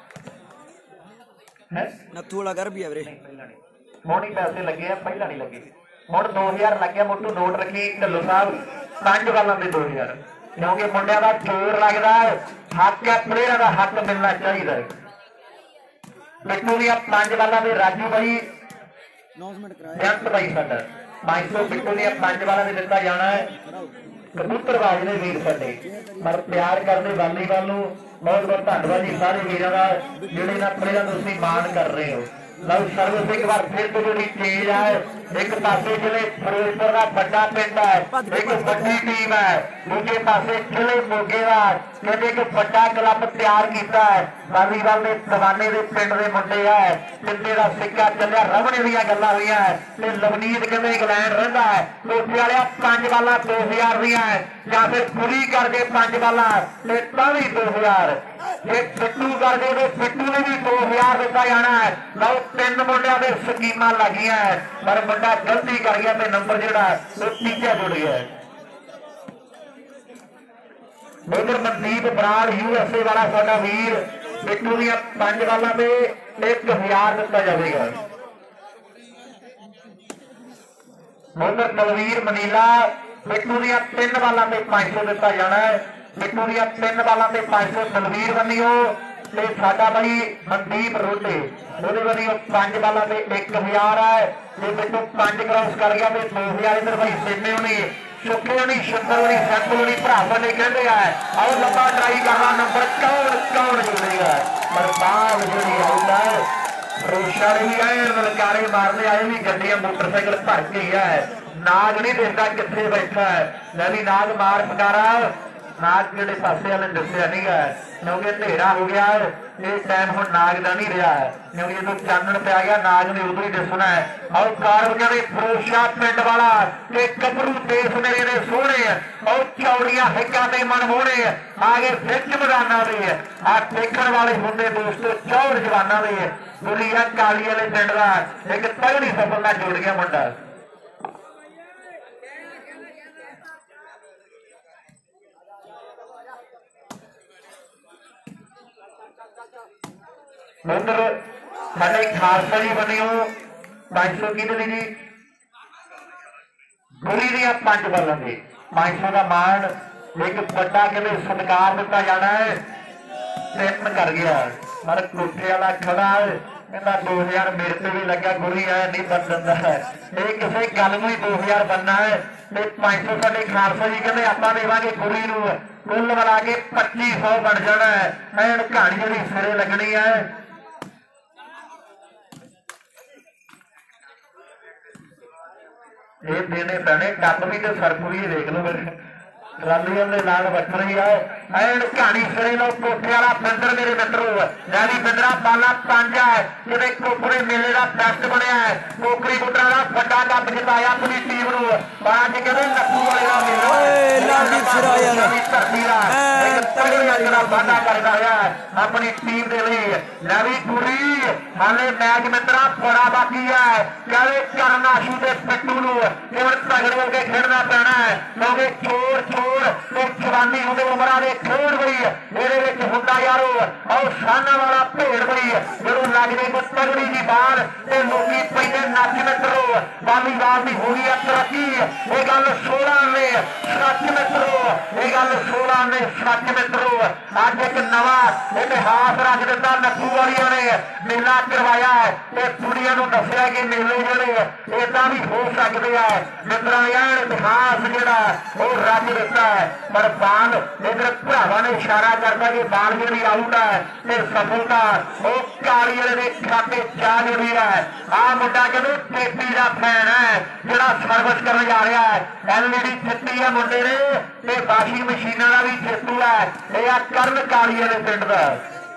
नत्थू वाला घर भी है वीरे मोनी पैसे लगे हैं पहला नहीं लगे ਹੁਣ 2000 ਲੱਗਿਆ ਮੋਟੂ ਨੋਟ ਰੱਖੀ ਢੱਲੋ ਸਾਹਿਬ 5 ਵਾਲਾਂ ਦੇ 2000 ਕਿਉਂਕਿ ਮੁੰਡਿਆਂ ਦਾ ਜ਼ੋਰ ਲੱਗਦਾ ਹੈ ਹੱਕ ਹੈ ਪਲੇਅਰਾਂ ਦਾ ਹੱਕ ਮਿਲਣਾ ਚਾਹੀਦਾ ਹੈ ਬਿੱਟੂ ਦੀਆਂ 5 ਵਾਲਾਂ ਦੇ ਰਾਜੂ ਭਾਈ ਅਨਾਉਂਸਮੈਂਟ ਕਰਾਇਆ ਜੰਤ ਭਾਈ ਸਾਡਾ 500 ਬਿੱਟੂ ਦੀਆਂ 5 ਵਾਲਾਂ ਦੇ ਦਿੱਤਾ ਜਾਣਾ ਹੈ ਕਬੂਤਰਬਾਜ਼ ਦੇ ਵੀਰ ਸਾਡੇ ਪਰ ਪਿਆਰ ਕਰਦੇ ਵਾਲੀਬਾਲ ਨੂੰ ਬਹੁਤ ਬਹੁਤ ਧੰਨਵਾਦ ਜੀ ਸਾਰੇ ਵੀਰਾਂ ਦਾ ਜਿਹੜੇ ਨਾ ਪਲੇਅਰਾਂ ਨੂੰ ਤੁਸੀਂ ਮਾਣ ਕਰ ਰਹੇ ਹੋ लव सर्विस एक बार फिर तो जो चेंज है एक पासे जिले फिरोजपुर का बड़ा पिंड है एक बड़ी टीम है दूजे पासे जिले मोगे का कहते एक बड़ा क्लब तैयार किया है वालीबाल के दवाने के पिंड के मुंडे है चिंते का सिक्का चलिया रमने दी गल्लां हुई है लवनीत कहते इंग्लैंड रहा है कोठे वाले 5 बालां 2000 दी है या फिर पूरी कर दे 5 बालां भी 2000 जे पिट्टू कर दे तो पिट्टू ने भी 2000 दिता जाना है लो 3 मुंडिया के स्कीमां लगियां है पर मुंडा गलती कर गया तो नंबर जिहड़ा वो तीजा जुड़ गया उधर मनदीप बराड़ यूएसए वाला साडा वीर पिट्टू दी 5 बालां ते 1000 दिता जाएगा उधर बलवीर मनीला पिट्टू दी 3 बालां ते 500 दिता जाना है पिट्टू दी 3 बालां ते 500 बलवीर बनियो ते साडा भाई मनदीप रोटे ਉਹਦੇ ਵਾਲੀ 5 ਬਾਲਾਂ ਤੇ 1000 ਹੈ ਜੇ ਪਿੱਟੂ 5 ਕ੍ਰਾਸ ਕਰ ਗਿਆ ਤੇ 2000 ਇਧਰ ਭਾਈ ਸੇਨੇ ਹੋਣੀ ਸੁੱਖੇ ਹੋਣੀ ਸ਼ੰਦਰ ਹੋਣੀ ਸੈਂਪਲ ਹੋਣੀ ਭਰਾ ਸਾਡੇ ਕਹਿੰਦੇ ਆ ਆਓ ਲੰਬਾ ਟਰਾਈ ਕਰਨਾ ਨੰਬਰ ਕੌਣ ਜੁੜੇਗਾ ਪਰ ਬਾਲ ਜਿਹੜੀ ਆਉਂਦਾ ਰੋਸ਼ਾ ਵੀ ਆਏ ਨਲਕਾਰੇ ਮਾਰਨੇ ਆਏ ਵੀ ਗੱਡੀਆਂ ਮੋਟਰਸਾਈਕਲ ਭਰ ਕੇ ਹੀ ਹੈ ਨਾਗ ਨਹੀਂ ਦੇਖਦਾ ਕਿੱਥੇ ਬੈਠਾ ਹੈ ਲੈ ਵੀ ਨਾਗ ਮਾਰ ਪਕਾਰਾ नाग जेडे पासे वाले दसिया नहीं है क्योंकि अंधेरा हो गया है ये टाइम हम नाग का नहीं रहा है क्योंकि जो चानन पे आ गया नाग ने उदो ही दसना है और कारवरिया के फरोशा पिंड वाला कपरू देश मेरे ने सोहने और चौड़िया हिक्का ते मनमोहने आगे फिर मैदाना दे आ देखने वाले होंगे दोस्तों चौड़ जवाना दे गुलिया काली वाले पिंड का एक तगड़ी सफलता जुड़ गया मुंडा उधर साढ़े खालसा जी बने हो 500 की जी गुरी दी 5 बालों की 500 का मान एक बड़ा कहते सत्कार दिता जाना है प्रयत्न कर गया पर कोठे वाला खड़ा कहता 2000 मेरे से भी लगा गुरी है नहीं बन दिता है ये किसी गल में 2000 बनना है 500 साढ़े खालसा जी कहते आप देवे गुरी कुल मिला के 2500 बन जाना है कहानी जी सिरे लगनी है। ये देने पैने टप भी तो सर्फ भी देख लो मेरे ट्रालियों के नाल बच रही है एंड कहानी सिरे लो कोठे वाला पिंडर मेरे मित्रों नैवी पिंडरा पाला 5 है जिहदे कोपरे मेले का बेस्ट बनया है कोकरी पुत्रा का वड्डा कप जिताया अपनी टीम नूं बाज कहते नक्कू वाले का मेला धरती का वादा करता है अपनी टीम के लिए नैवी पूरी हाले मैच मित्रा बड़ा बाकी है कहते करन आशू के पिट्टू नूं तगड़े होकर खेडना पैना है क्योंकि चोर जवानी होंगे उमर के खेड गई ये होंगे यारो और शाना वाला भेड़ गई जो लगने को तगड़ी जी बाल लोग पहले नच मित्रो वालीबाल की हो गई है तरक्की ये गल 16 ने सच मित्रो ये गल 16 ने सच मित्रो अज एक नवा इतिहास रख दिता नक्कू वालिया ने मेला करवाया है कुड़िया दसिया कि मेले जोड़े इदा भी हो सकते हैं मित्रों यह इतिहास जोड़ा रच दिता है पर बाल इधर भरावां ने इशारा करता कि बाल जी आउट है सफलता वो काली वाले खाते जा जुड़ी है आ मुंडा कहते टेपी का फैन है जोड़ा सर्विस कर जा रहा है LED जिती है मुंडे ने वाशिंग मशीनों का भी जेतू है यह करन काली वाले पिंड का।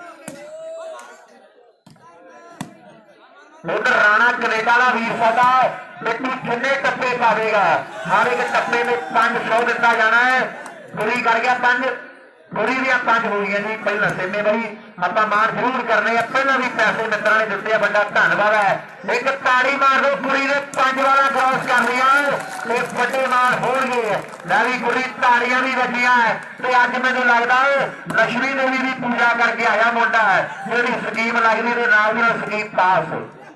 उधर राणा कनेडा का वीर साडा मिट्टू किन्ने टप्पे पावेगा हर एक टप्पे में 500 दिता जाना है गुरी कर गया 5 गुरी दी 5 हो गई जी पहला सेमे बई आप मार जरूर करने पहला भी पैसे मित्रों ने दिते बड़ा धन्यवाद है एक ताड़ी मार दो गुरी ने 5 वाला क्रॉस कर लिया बड़े मार हो गए नवी गुरी ताड़ियां भी बजिया है तो अज मैनू लगता है लक्ष्मी देवी की पूजा करके आया मुंडा है जी स्कीम लगनी तो नाल स्कीम पास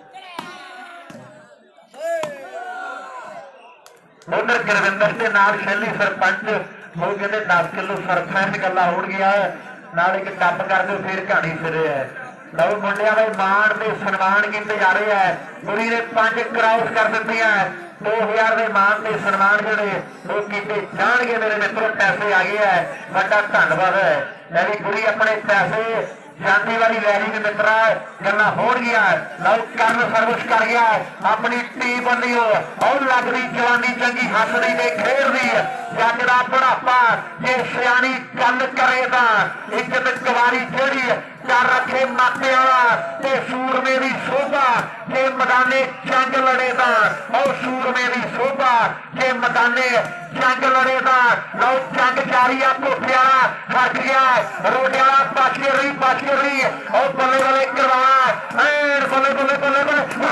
उधर गुरविंदर के नाल शैली सरपंच वो कहते 10 किलो सरपंच गल्ला हो गया नाल एक टप कर दो फिर कहानी सिरे है लो मुंडिया के मान के सन्मान किए जा रहे हैं गुरी ने 5 क्रॉस कर दी है 2000 के मान के सन्मान जोड़े वो किए जाएंगे मेरे मित्रों पैसे आ गए है बड़ा धन्यवाद है मेरी गुरी अपने पैसे जाती वाली रैली में मित्रा गल्ला हो गया लव कर्ण सर्विस कर गया अपनी टीम बनी हो और लगती जवानी चंगी हसदी ने खेड़ती जज का बुढ़ापा जे सियानी गल करे इज्जत गवारी जेड़ी कर रखे मापे वाला सूरमे की शोभा जे मैदाने जंग लड़े और सूरमे की शोभा जे मैदाने जंग लड़े लो जंग जारी है कोठे वाला हट गया रोडे वाला पाछे रही और बल्ले बल्ले करवाना बल्ले बल्ले बल्ले बल्ले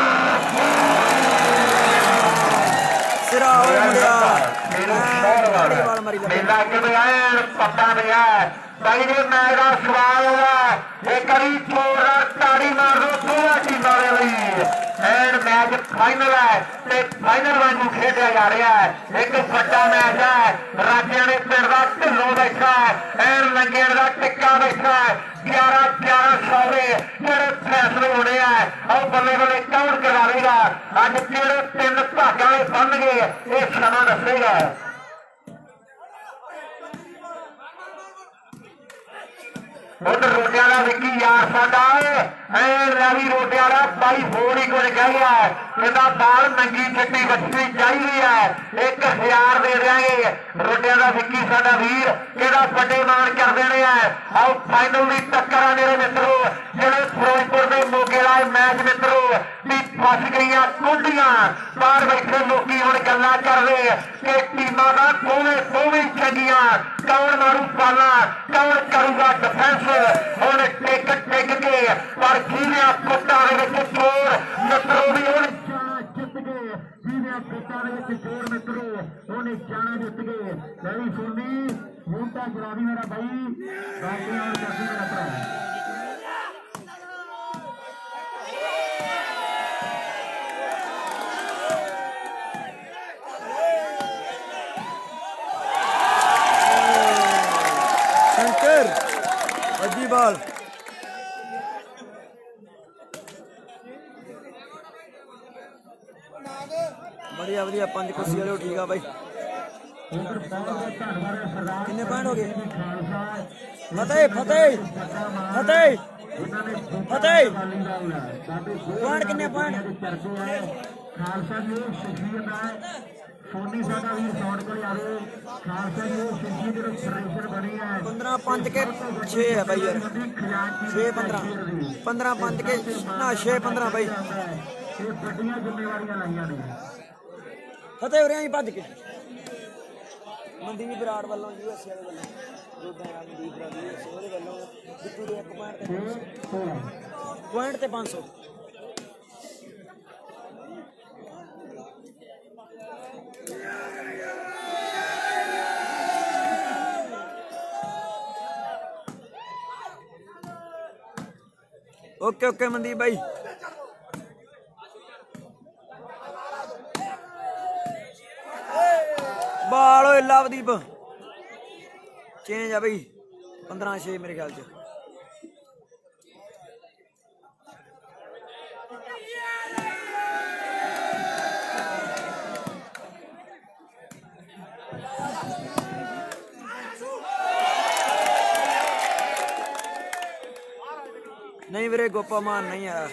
मेला पता नहीं है भाई जी मैच का सवाल होगा एक बारी जोरदार ताड़ी मार दो दोनों टीमों के लिए एंड मैच फाइनल है फाइनल वांगू खेड़ा जा रहा है एक बड़ा मैच है राजिया ने पिंड का ढिल्लों बैठा है एंड लंगे का टिक्का बैठा है 11-11 जेडे फैसले होने हैं और बल्ले बल्ले कौन करावेगा अज जेडे 3 भागों में बन गए ये समा दसेगा। उधर रोटिया का विक्की यार साडा रवि रोटिया का बाई फोन ही कुछ कह गया कहता बाल नंगी चिट्टी बचनी चाहिए है 1000 दे देंगे रोटिया का विक्की साडा वीर कहता बड़े मान कर देने हैं आओ फाइनल की टक्कर आ मेरे मित्रों जेडे फिरोजपुर के मोगे का मैच मित्रों भी फस गई कुंडियां बाहर बैठे लोग हम गल्लां कर रहे कि टीमां दा दोवें चंगियां कौन मारू पाला कौन करूगा डिफेंस ਹੁਣ ਟਿਕ ਕੇ ਪਰ ਜਿਹਨੇ ਕੁੱਟਾਂ ਦੇ ਵਿੱਚ ਚੋਰ ਮਿੱਤਰੋ ਵੀ ਹੁਣ ਜਿੱਤ ਗਏ ਜਿਹਨੇ ਕੁੱਟਾਂ ਦੇ ਵਿੱਚ ਚੋਰ ਮਿੱਤਰੋ ਉਹਨੇ ਜਾਣਾ ਜਿੱਤ ਗਏ ਨਹੀਂ ਸੁਣਨੀ ਹੁਣ ਤਾਂ ਜਰਾਵੀ ਮੇਰਾ ਭਾਈ ਬਾਕੀ ਨਾਲ ਜੱਸੀ ਮੇਰਾ ਭਰਾ बॉल ਵਧੀਆ ਵਧੀਆ 5 ਕੁਰਸੀ ਵਾਲੇ ਠੀਕ ਆ ਬਾਈ। ਕਿੰਨੇ ਪੁਆਇੰਟ ਹੋ ਗਏ? ਫਤਿਹ ਫਤਿਹ ਫਤਿਹ ਫਤਿਹ ਪੁਆਇੰਟ ਕਿੰਨੇ ਪੁਆਇੰਟ? ਖਾਲਸਾ ਜੀ ਸ਼ਖਸੀਅਤ ਹੈ ਸੋਨੀ ਸਾਡਾ ਵੀਰ ਸ਼ਾਟ ਕੋਲ ਆਵੇ। ਖਾਲਸਾ ਜੀ ਸ਼ਖਸੀਅਤ ਜਿਹੜੀ ਫੈਡਰੇਸ਼ਨ ਬਣੀ ਹੈ 15 5 ਕੇ 6 ਹੈ ਬਾਈ ਯਾਰ 6 15 15 5 ਕੇ ਨਾ 6 15 ਬਾਈ। ਇਹ ਵੱਡੀਆਂ ਜ਼ਿੰਮੇਵਾਰੀਆਂ ਲਾਈਆਂ ਨੇ। ਫਤਿਹ ਉਰੇ ਹੀ ਭੱਜ ਕੇ ਮਨਦੀਪ ਬਰਾੜ ਵੱਲੋਂ ਯੂਐਸਏ ਵਾਲੇ ਵੱਲੋਂ ਰੋਡਾ ਮਨਦੀਪ ਬਰਾੜ ਯੂਐਸਏ ਉਹਦੇ ਵੱਲੋਂ ਬਿੱਟੂ ਦੇ 1 ਪੁਆਇੰਟ ਤੇ 500। ओके ओके मनदीप भाई। बाल होए लवदीप चेंज है भाई 15-6 मेरे ख्याल च। नहीं वीरे गोपा मान नहीं आया।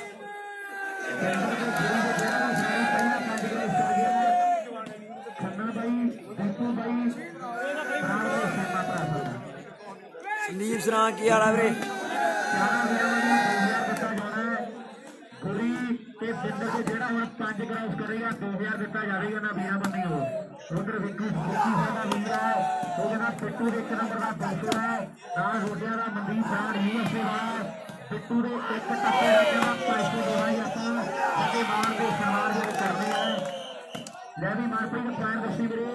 संदीप सरां की हाल है वीरे? बिट्टू ने एक टप्पे का पैसे देना ही आता है मान के सन्मान जो करने हैं ले भी मार पे पॉइंट दसी मेरे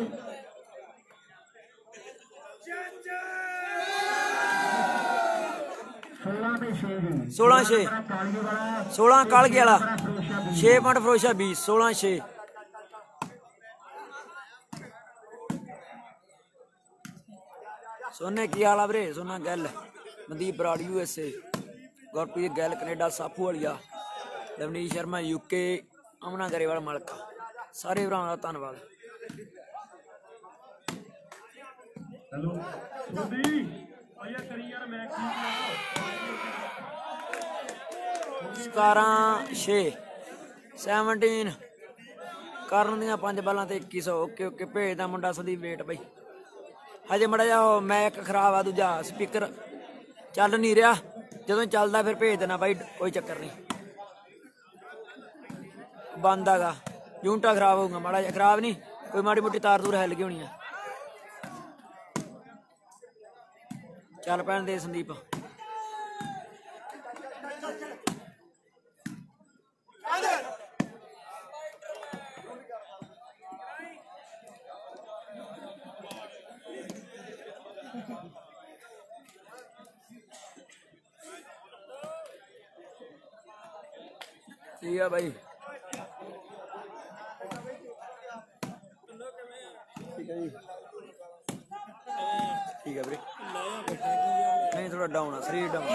16 कालगे वाला 6 पॉइंट फरोशा 20 16-6। सोने की हाल है वीरे? सोना गैल मनदीप बराड़ यूएसए गुरप्रीत गैल कनेडा साफू वालिया लवनीश शर्मा यूके अमना गरेवाल मलका सारे भरावां दा धन्नवाद। 17-6 17 ਕਰਨ ਦੀਆਂ 5 ਬਾਲਾਂ ਤੇ 2100। ओके ओके भेजदा मुंडा संदीप वेट बई हजे मड़ा जा मैक खराब आ दूजा स्पीकर चल नहीं रहा जो चलता फिर भेज देना भाई कोई चक्कर नहीं। बंद आगा यूनिटा खराब होगा माड़ा जा खराब नहीं कोई माड़ी मोटी तार तूर हिल गई होनी है। चल पैन दे संदीप। ठीक है भाई ठीक है जी ठीक है भाई नहीं थोड़ा डाउन है शरीर डाउन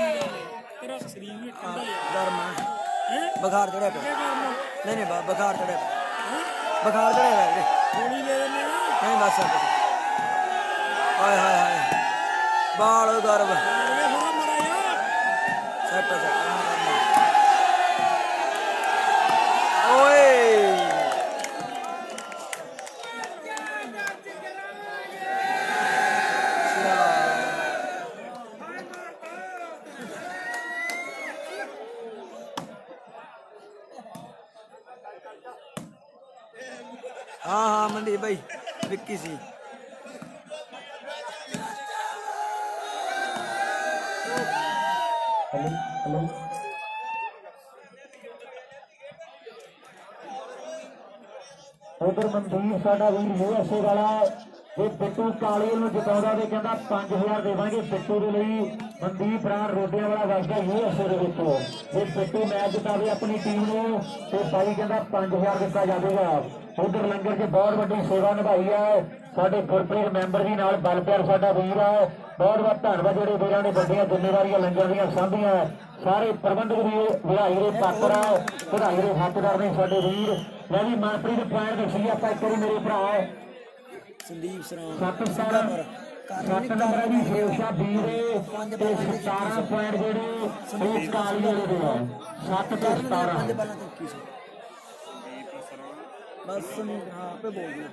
गर्म है बुखार चढ़े पे नहीं बुखार चढ़े बुखार चढ़े नहीं बस हाय हाय हाय बाल गर्व सेट ओए हाँ हाँ मनदीप भाई विक्की सी हेलो उधर मनदीप साडा वीर यूएसए वाला ये बिट्टू काली जिताउंदा ते कहंदा 5000 देवांगे बिट्टू दे लई। मनदीप बराड़ रोडिया वाला वजदा यूएसए दे विचों ये बिट्टू मैच जितावे अपनी टीम नूं ते भाई कहंदा 5000 दिता जावेगा। उधर लंगर च बहुत वड्डी सेवा निभाई है साडे गुरप्रीत मैंबर जी नाल बल प्यार साडा वीर है बहुत बहुत धन्यवाद ਜਿਹੜੇ ਵੀਰਾਂ ਨੇ ਵੱਡੀਆਂ ਜ਼ਿੰਮੇਵਾਰੀਆਂ ਲੰਗਰ ਦੀਆਂ ਸਾਂਭੀਆਂ ਸਾਰੇ ਪ੍ਰਬੰਧਕ ਵੀ ਵਧਾਈ ਦੇ ਪਾਤਰ ਆ ਵਧਾਈ ਦੇ ਹੱਕਦਾਰ ਨੇ ਸਾਡੇ ਵੀਰ ਲੈ ਵੀ ਮਨਪ੍ਰੀਤ ਪੁਆਇੰਟ ਦੱਸੀ ਆਪਾਂ ਇੱਕ ਵਾਰੀ ਮੇਰੇ ਭਰਾ ਸੰਦੀਪ ਸਰਾਂ 7 ਨੰਬਰ ਦੀ ਫਰੋਸ਼ਾ ਵੀਰ ਤੇ 17 ਪੁਆਇੰਟ ਜਿਹੜੇ ਇਸ ਕਾਲੀ ਵਾਲੇ ਦੇ ਆ 7 ਤੇ 17 ਬਸ ਹਾਂ ਆਪੇ ਬੋਲ ਦਿਓ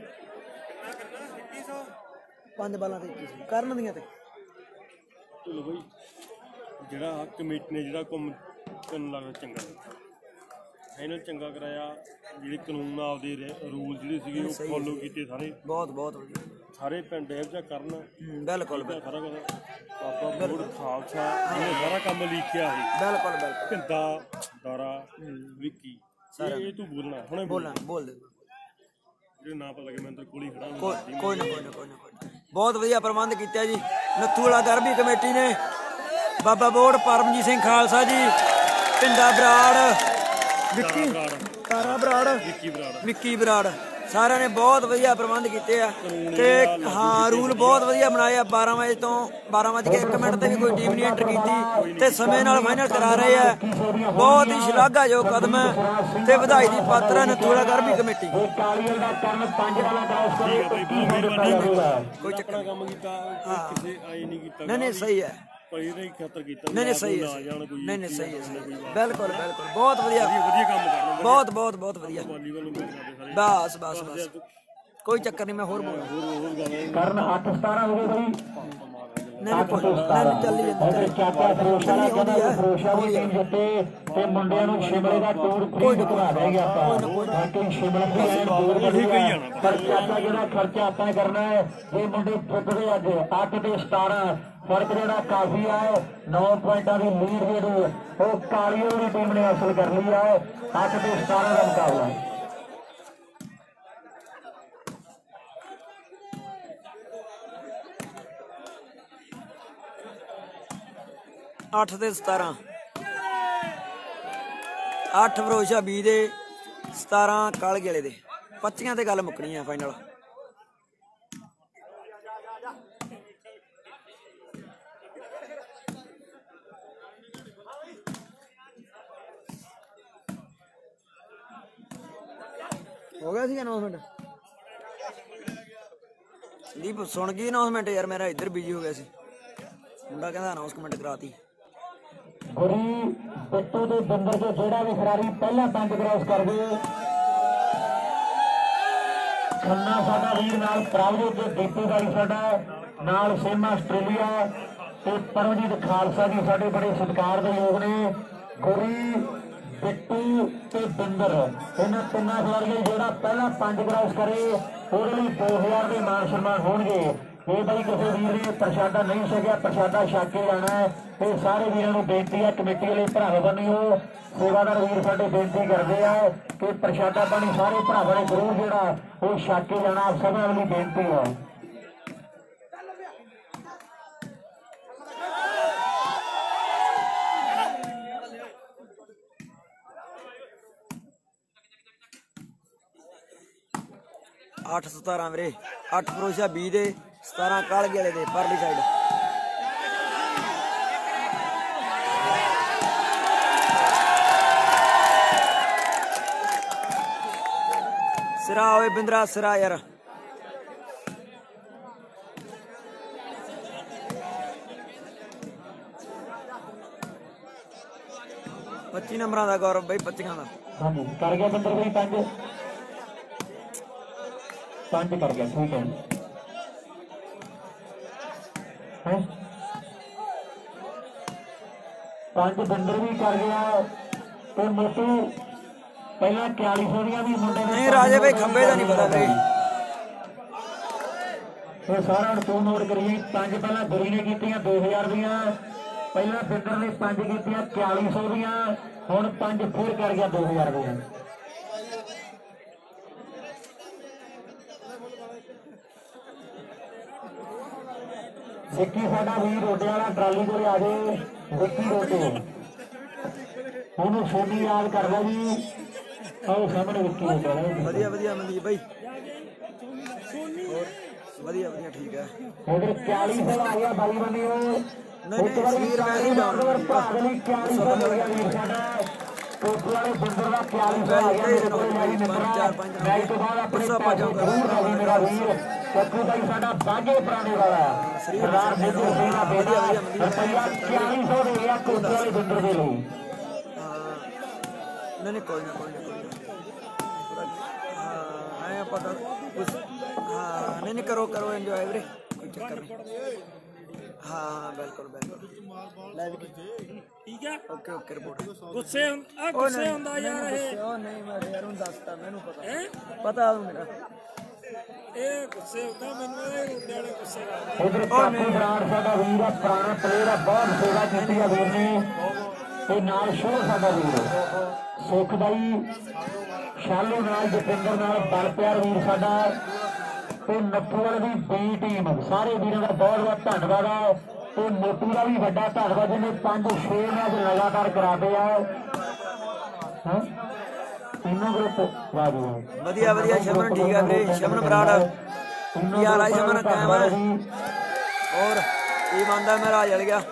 5 ਬਾਲਾਂ ਤੇ 21 ਕਰਨ ਦੀਆਂ ਤੇ ਚਲੋ ਬਈ ਜਿਹੜਾ ਕਮੇਟੀ ਨੇ ਜਿਹੜਾ ਕੰਮ ਕਰਨ ਲੱਗਾ ਚੰਗਾ ਫਾਈਨਲ ਚੰਗਾ ਕਰਾਇਆ ਜਿਹੜੇ ਕਾਨੂੰਨ ਆਪਦੇ ਰੂਲ ਜਿਹੜੇ ਸੀਗੇ ਉਹ ਫੋਲੋ ਕੀਤੇ ਸਾਰੇ ਬਹੁਤ ਵਧੀਆ ਸਾਰੇ ਪਿੰਡ ਇਹੋ ਜਿਹਾ ਕਰਨ ਬਿਲਕੁਲ ਸਾਰਾ ਕੁਝ ਬਾਬਾ ਬੋੜ ਖਾਲਸਾ ਇਹਨੇ ਸਾਰਾ ਕੰਮ ਲਿਖਿਆ ਸੀ ਬਿਲਕੁਲ ਭਿੰਦਾ ਦਾਰਾ ਵਿੱਕੀ ਇਹ ਤੂੰ ਬੋਲਣਾ ਹੁਣੇ ਬੋਲ ਦੇ ਜਿਹੜੇ ਨਾ ਪਤਾ ਲੱਗੇ ਮੈਂ ਅੰਦਰ ਕੋਲ ਹੀ ਖੜਾ ਕੋਈ ਨਾ ਬਹੁਤ ਵਧੀਆ ਪ੍ਰਬੰਧ ਕੀਤਾ ਜੀ ਨੱਥੂ ਵਾਲਾ ਗਰਬੀ ਕਮੇਟੀ ਨੇ ਬਾਬਾ ਬੋੜ ਪਰਮਜੀਤ ਸਿੰਘ ਖਾਲਸਾ ਜੀ ਪਿੰਡਾ ਬਰਾੜ ਵਿੱਕੀ ਬਰਾੜ ਸਾਰਿਆਂ ਨੇ ਬਹੁਤ ਵਧੀਆ ਪ੍ਰਬੰਧ ਕੀਤੇ ਆ ਤੇ ਹਾਂ ਰੂਲ ਬਹੁਤ ਵਧੀਆ ਬਣਾਏ ਆ 12 ਵਜੇ ਤੋਂ 12:01 ਮਿੰਟ ਤੇ ਵੀ ਕੋਈ ਟੀਮ ਨਹੀਂ ਐਂਟਰ ਕੀਤੀ ਤੇ ਸਮੇਂ ਨਾਲ ਫਾਈਨਲ ਕਰਾ ਰਹੇ ਆ ਬਹੁਤ ਹੀ ਸ਼ਲਾਘਾਯੋਗ ਕਦਮ ਹੈ ਤੇ ਵਧਾਈ ਦੀ ਪਾਤਰ ਹੈ ਨਥੂੜਾ ਗਰਬੀ ਕਮੇਟੀ ਕੋਈ ਚੱਕਰ ਕੰਮ ਕੀਤਾ ਕਿਸੇ ਆਏ ਨਹੀਂ ਕੀਤਾ ਨਹੀਂ ਸਹੀ ਹੈ ਇਹਦੇ ਖਾਤਰ ਕੀਤਾ ਨਹੀਂ ਸਹੀ ਹੈ ਨਹੀਂ ਸਹੀ ਹੈ ਬਿਲਕੁਲ ਬਹੁਤ ਵਧੀਆ ਕੰਮ ਕਰਨਾ ਬਹੁਤ ਵਧੀਆ ਬਸ ਕੋਈ ਚੱਕਰ ਨਹੀਂ ਮੈਂ ਹੋਰ ਬੋਲਾਂ ਕਰਨ 8-17 ਹੋ ਗਏ ਨਹੀਂ ਚੱਲੀ ਜਾਂਦਾ ਚਾਚਾ ਫਰੋਸ਼ਾ ਦਾ ਕਹਿੰਦਾ ਫਰੋਸ਼ਾ ਦੀ ਟੀਮ ਜਿੱਤੇ ਤੇ ਮੁੰਡਿਆਂ ਨੂੰ ਸ਼ਿਮਲੇ ਦਾ ਟੂਰ ਫ੍ਰੀ ਕਰਾ ਦੇਗੇ ਆਪਾਂ ਕਿ ਸ਼ਿਮਲੇ ਦੀ ਲਾਈਨ ਦੂਰ ਨਹੀਂ ਜਾਣਾ ਪਰ ਚਾਚਾ ਜਿਹੜਾ ਖਰਚਾ ਆਪਾਂ ਕਰਨਾ ਹੈ ਇਹ ਮੁੰਡੇ ਫੁੱਟਦੇ ਅੱਜ 8 ਤੇ 17 ਫਰਕ ਜਿਹੜਾ ਕਾਫੀ ਆ 9 ਪੁਆਇੰਟਾਂ ਦੀ ਲੀਡ ਜਿਹੜੀ ਉਹ ਕਾਲੀ ਵਾਲੀ ਟੀਮ ਨੇ ਹਾਸਲ ਕਰ ਲਈ ਹੈ 8 ਤੇ 17 ਦਾ ਮੁਕਾਬਲਾ 8 ਤੇ 17 8 ਫਰੋਸ਼ਾ 20 ਦੇ 17 ਕਾਲਗੇ ਵਾਲੇ ਦੇ 25 ਤੇ ਗੱਲ ਮੁੱਕਣੀ ਆ ਫਾਈਨਲ ਹੋ ਗਿਆ ਸੀ ਅਨਾਉਂਸਮੈਂਟ ਸੰਦੀਪ ਸੁਣ ਗਈ ਅਨਾਉਂਸਮੈਂਟ ਯਾਰ ਮੇਰਾ ਇੱਧਰ ਬਿਜੀ ਹੋ ਗਿਆ ਸੀ ਮੁੰਡਾ ਕਹਿੰਦਾ ਅਨਾਉਂਸਮੈਂਟ ਕਰਾਤੀ ਗੁਰੀ ਪਿੱਟੂ ਦੇ ਬੰਦਰ ਜੋ ਜਿਹੜਾ ਵੀ ਖਿਡਾਰੀ ਪਹਿਲਾਂ 5 ਕ੍ਰਾਸ ਕਰ ਗਏ ਖੰਨਾ ਸਾਡਾ ਵੀਰ ਨਾਲ ਪ੍ਰਭਜੋਤ ਤੇ ਦੀਪੂ ਬਾਈ ਸਾਡਾ ਨਾਲ ਸੇਮਾ ਆਸਟ੍ਰੇਲੀਆ ਤੇ ਪਰਮਜੀਤ ਖਾਲਸਾ ਜੀ ਸਾਡੇ ਬੜੇ ਸਤਿਕਾਰ ਦੇ ਯੋਗ ਨੇ ਗੁਰੀ ਪਿੱਟੂ ਤੇ ਬਿੰਦਰ ਇਹਨਾਂ ਤਿੰਨਾਂ ਖਿਡਾਰੀਆਂ ਜਿਹੜਾ ਪਹਿਲਾਂ 5 ਕ੍ਰਾਸ ਕਰੇ ਉਹਦੇ ਲਈ 2000 ਦੇ ਮਾਨ ਸਨਮਾਨ ਹੋਣਗੇ ਇਹ ਬਈ ਕਿਸੇ ਵੀਰ ਨੇ ਪ੍ਰਸ਼ਾਦਾ ਨਹੀਂ ਸਕਿਆ ਪ੍ਰਸ਼ਾਦਾ ਛਕ ਕੇ ਜਾਣਾ ਹੈ ਇਹ ਸਾਰੇ ਵੀਰਾਂ ਨੂੰ ਬੇਨਤੀ ਹੈ ਕਮੇਟੀ ਵਾਲੇ ਭਰਾਵਾਂ ਬਣਿਓ ਸੇਵਾਦਾਰ ਵੀਰ ਸਾਡੇ ਬੇਨਤੀ ਕਰਦੇ ਆ ਕਿ ਪ੍ਰਸ਼ਾਦਾ ਪਾਣੀ ਸਾਰੇ ਭਰਾਵਾਂ ਨੇ ਜ਼ਰੂਰ ਜਿਹੜਾ ਉਹ ਛਕ ਕੇ ਜਾਣਾ ਆਪ ਸਭਾ ਵਾਲੀ ਬੇਨਤੀ ਹੈ ਅੱਠ 17 ਵੀਰੇ 8 ਫਰੋਸ਼ਾ 20 ਦੇ 17 ਕਾਲਗੇ ਵਾਲੇ ਦੇ ਪਰਲੀ ਸਾਈਡ ਸਿਰਾ ਹੋਏ ਬਿੰਦਰਾ ਸਿਰਾ ਯਾਰ ਪੱਚੀ ਨੰਬਰਾਂ ਦਾ ਗੌਰਵ ਬਈ 25 ਦਾ ਹਾਂਜੀ ਕਰ ਗਿਆ ਬਿੰਦਰ ਬਈ 5 ਕਰ ਗਿਆ ਠੀਕ ਹੈ ਪੰਜ ਬਿੰਦਰ ਵੀ ਕਰ ਗਿਆ ਤੇ ਮੋਟੂ ਪਹਿਲਾਂ 4100 ਦੀਆਂ ਵੀ ਮੁੰਡੇ ਨੇ ਨਹੀਂ ਰਾਜੇ ਬਈ ਖੰਬੇ ਦਾ ਨਹੀਂ ਪਤਾ ਬਈ ਇਹ ਸਾਰਾ ਟੂ ਨੋਟ ਕਰੀਏ 5 ਪਹਿਲਾਂ ਗੁਰੀ ਨੇ ਕੀਤੀਆਂ 2000 ਦੀਆਂ ਪਹਿਲਾਂ ਬਿੰਦਰ ਨੇ 5 ਕੀਤੀਆਂ 4100 ਦੀਆਂ ਹੁਣ 5 ਫਿਰ ਕਰ ਗਿਆ 2000 ਦੀਆਂ ਵਿੱਕੀ ਸਾਡਾ ਵੀਰ ਰੋਡੇ ਵਾਲਾ ਟਰਾਲੀ ਕੋਲੇ ਆ ਜਾਏ ਵਿੱਕੀ ਰੋਡੇ ਉਹਨੂੰ ਸੋਨੀ ਯਾਦ ਕਰਦਾ ਜੀ ਆਓ ਸਾਹਮਣੇ ਵਿੱਕੀ ਰੋਡੇ ਵਾਲਾ ਵਧੀਆ ਮਨਦੀਪ ਬਾਈ ਵਧੀਆ ਵਧੀਆ ਠੀਕ ਹੈ। ਉਧਰ 40 ਆ ਗਿਆ ਬਾਈ ਬੰਦੇ ਨਹੀਂ ਸਰੀਰ ਮੈਂ ਨਹੀਂ ਡਾਊਨ ਭਰਾ ਦੇ ਲਈ 40 ਹੋ ਗਿਆ ਵੀਰ ਸਾਡਾ ਕੋਟ ਵਾਲੇ ਬੰਦਰ ਦਾ 40 ਆ ਗਿਆ ਮੇਰੇ ਕੋਲ ਲਾਈ ਨੰਬਰ 4-5 ਲਾਈਟ ਤੋਂ ਬਾਅਦ ਆਪਣੇ ਜ਼ਰੂਰ ਰਾਜੀ ਮੇਰਾ ਵੀਰ ਕੱਕੂ ਬਾਈ ਸਾਡਾ ਬਾਗੇ ਪੁਰਾਣੇ ਵਾਲਾ ਸਰਦਾਰ ਮੇਜਰ ਸਿੰਘ ਦਾ ਬੇਟਾ ਰੁਪਈਆ 40 ਦੇ ਗਿਆ ਕੋਟ ਵਾਲੇ ਬੰਦਰ ਦੇ ਲਈ। नहीं कोई ना हाँ आया पता कुछ हाँ नहीं करो करो एंजॉय वीरे कोई चक्कर नहीं। हाँ बिल्कुल ठीक है ओके ओके रिपोर्ट गुस्से ਹੁੰਦਾ ਯਾਰ ਇਹ ਉਹ ਨਹੀਂ ਮੈਂ ਯਾਰ ਨੂੰ ਦੱਸਤਾ ਮੈਨੂੰ ਪਤਾ ਮੇਰਾ ਇਹ ਗੁੱਸੇ ਹੁੰਦਾ ਮੈਨੂੰ ਇਹ ਰੋਡੇ ਵਾਲੇ ਗੁੱਸੇ ਕਰਦੇ। ਉਧਰ ਕਾਕੂ ਬਰਾੜ ਸਾਡਾ ਵੀਰ ਆ ਪੁਰਾਣਾ ਪਲੇਅਰ ਆ ਬਹੁਤ ਸੇਵਾ ਕੀਤੀ ਆ ਵੀਰ ਨੇ ਤੇ ਨਾਲ ਸ਼ੋਰ ਸਾਡਾ ਵੀਰ ਸੁਖ ਬਾਈ ਸ਼ਾਲੂ ਨਾਲ ਜਤਿੰਦਰ ਨਾਲ ਬਲ ਪਿਆਰ ਵੀਰ ਸਾਡਾ ਤੇ ਨੱਥੂਵਾਲ ਦੀ ਬੀ ਟੀਮ ਸਾਰੇ ਵੀਰਾਂ ਦਾ ਬਹੁਤ ਬਹੁਤ ਧੰਨਵਾਦ ਹੈ ਤੇ ਮੋਟੂ ਦਾ ਵੀ ਵੱਡਾ ਧੰਨਵਾਦ ਜਿਹਨੇ 5-6 ਮੈਚ ਲਗਾਤਾਰ ਕਰਾਤੇ ਆ तीनों ग्रुप ਵਧੀਆ ਵਧੀਆ ਸ਼ਮਨ ਠੀਕ ਹੈ ਵੀਰੇ ਸ਼ਮਨ ਬਰਾੜ ਕੀ ਹਾਲ ਹੈ ਸ਼ਮਨ ਕਾਇਮ ਹੈ और ਕੀ ਬੰਦਾ ਮੇਰਾ ਜਲ ਗਿਆ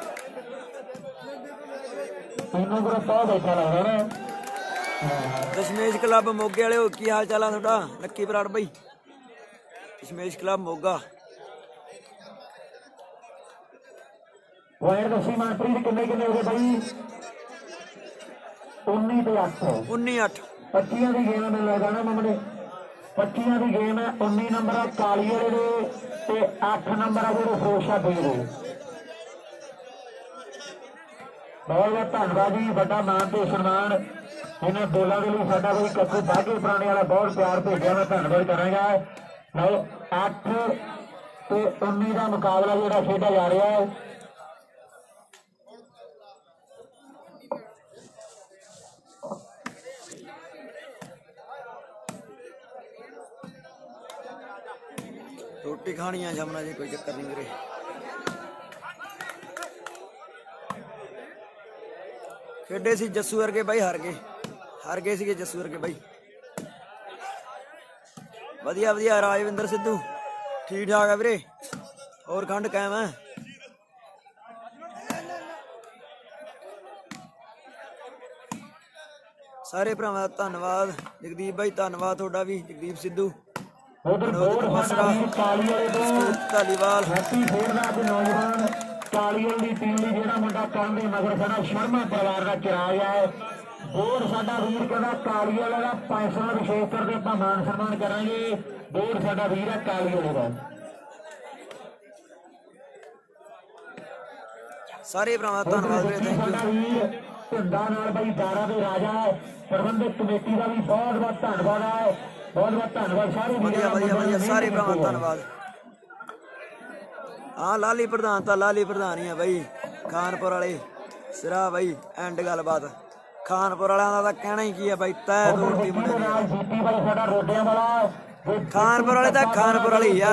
तीनों ग्रुप बहुत अच्छा लग रहा है। ਦਸ਼ਮੇਸ਼ ਕਲੱਬ ਮੋਗੇ ਵਾਲੇ ਕੀ ਹਾਲ ਚਾਲ ਆ ਤੁਹਾਡਾ ਲੱਕੀ ਬਰਾੜ ਬਾਈ ਦਸ਼ਮੇਸ਼ ਕਲੱਬ ਮੋਗਾ ਪੁਆਇੰਟ ਦੱਸੀ ਮਨਪ੍ਰੀਤ ਕਿੰਨੇ ਕਿੰਨੇ ਹੋ ਗਏ ਬਾਈ 19 ਤੇ 8 19-8 25 ਦੀ ਗੇਮ ਮੈਨੂੰ ਲੱਗਦਾ ਨਾ ਮਮੜੇ 25 ਦੀ ਗੇਮ ਹੈ 19 ਨੰਬਰ ਆ ਕਾਲੀ ਵਾਲੇ ਦੇ ਤੇ 8 ਨੰਬਰ ਆ ਜਿਹੜੇ ਫਰੋਸ਼ਾ ਬੀ ਦੇ ਬਹੁਤ ਬਹੁਤ ਧੰਨਵਾਦ ਜੀ ਵੱਡਾ ਮਾਣ ਤੇ ਸਨਮਾਨ ਇਹਨਾਂ ਬੋਲਾਂ ਦੇ ਲਈ ਸਾਡਾ ਕੋਈ ਕੱਕੂ ਬਾਗੇ ਪੁਰਾਣੇ ਵਾਲਾ ਬਹੁਤ ਪਿਆਰ ਭੇਜਿਆ ਮੈਂ ਧੰਨਵਾਦ ਕਰਾਂਗਾ। ਲਓ 8 ਤੇ 19 ਦਾ ਮੁਕਾਬਲਾ ਜਿਹੜਾ ਖੇਡਿਆ ਜਾ ਰਿਹਾ ਹੈ रोटी खानी है जमना जी कोई चक्कर नहीं मेरे खेडे सी जस्सू वर्गे भाई हार गए सी जस्सू वर्गे भाई वधिया वधिया राजविंदर सिद्धू ठीक ठाक है वीरे और खंड कायम है सारे भरावां दा धन्नवाद जगदीप भाई धन्नवाद तुहाडा भी जगदीप सिद्धू धालीवाल नौजवान कालीवाल की टीम जो मुंडा काम के मगर साडा शर्मा परिवार का चिराग है बोर्ड साडा वीर कहना कालीवाल का 500 विशेष करके आप मान सम्मान करांगे बोर्ड साडा वीर है कालीवाल का सारे भरावां दा धन्नवाद वीर ढिंडा नाल भाई दारा दे राजा प्रबंधक कमेटी का भी बहुत बहुत धन्नवाद है बहुत बहुत धन्यवाद सारे वधिया सारे भरावां दा धन्नवाद। हाँ लाली प्रधान ही है भाई खानपुर वाले सिरा भाई एंड गलबात खानपुर वालियां दा कहना ही की है भाई तय तोड़ती मुंडे खानपुर वाले तो खानपुर वाले ही है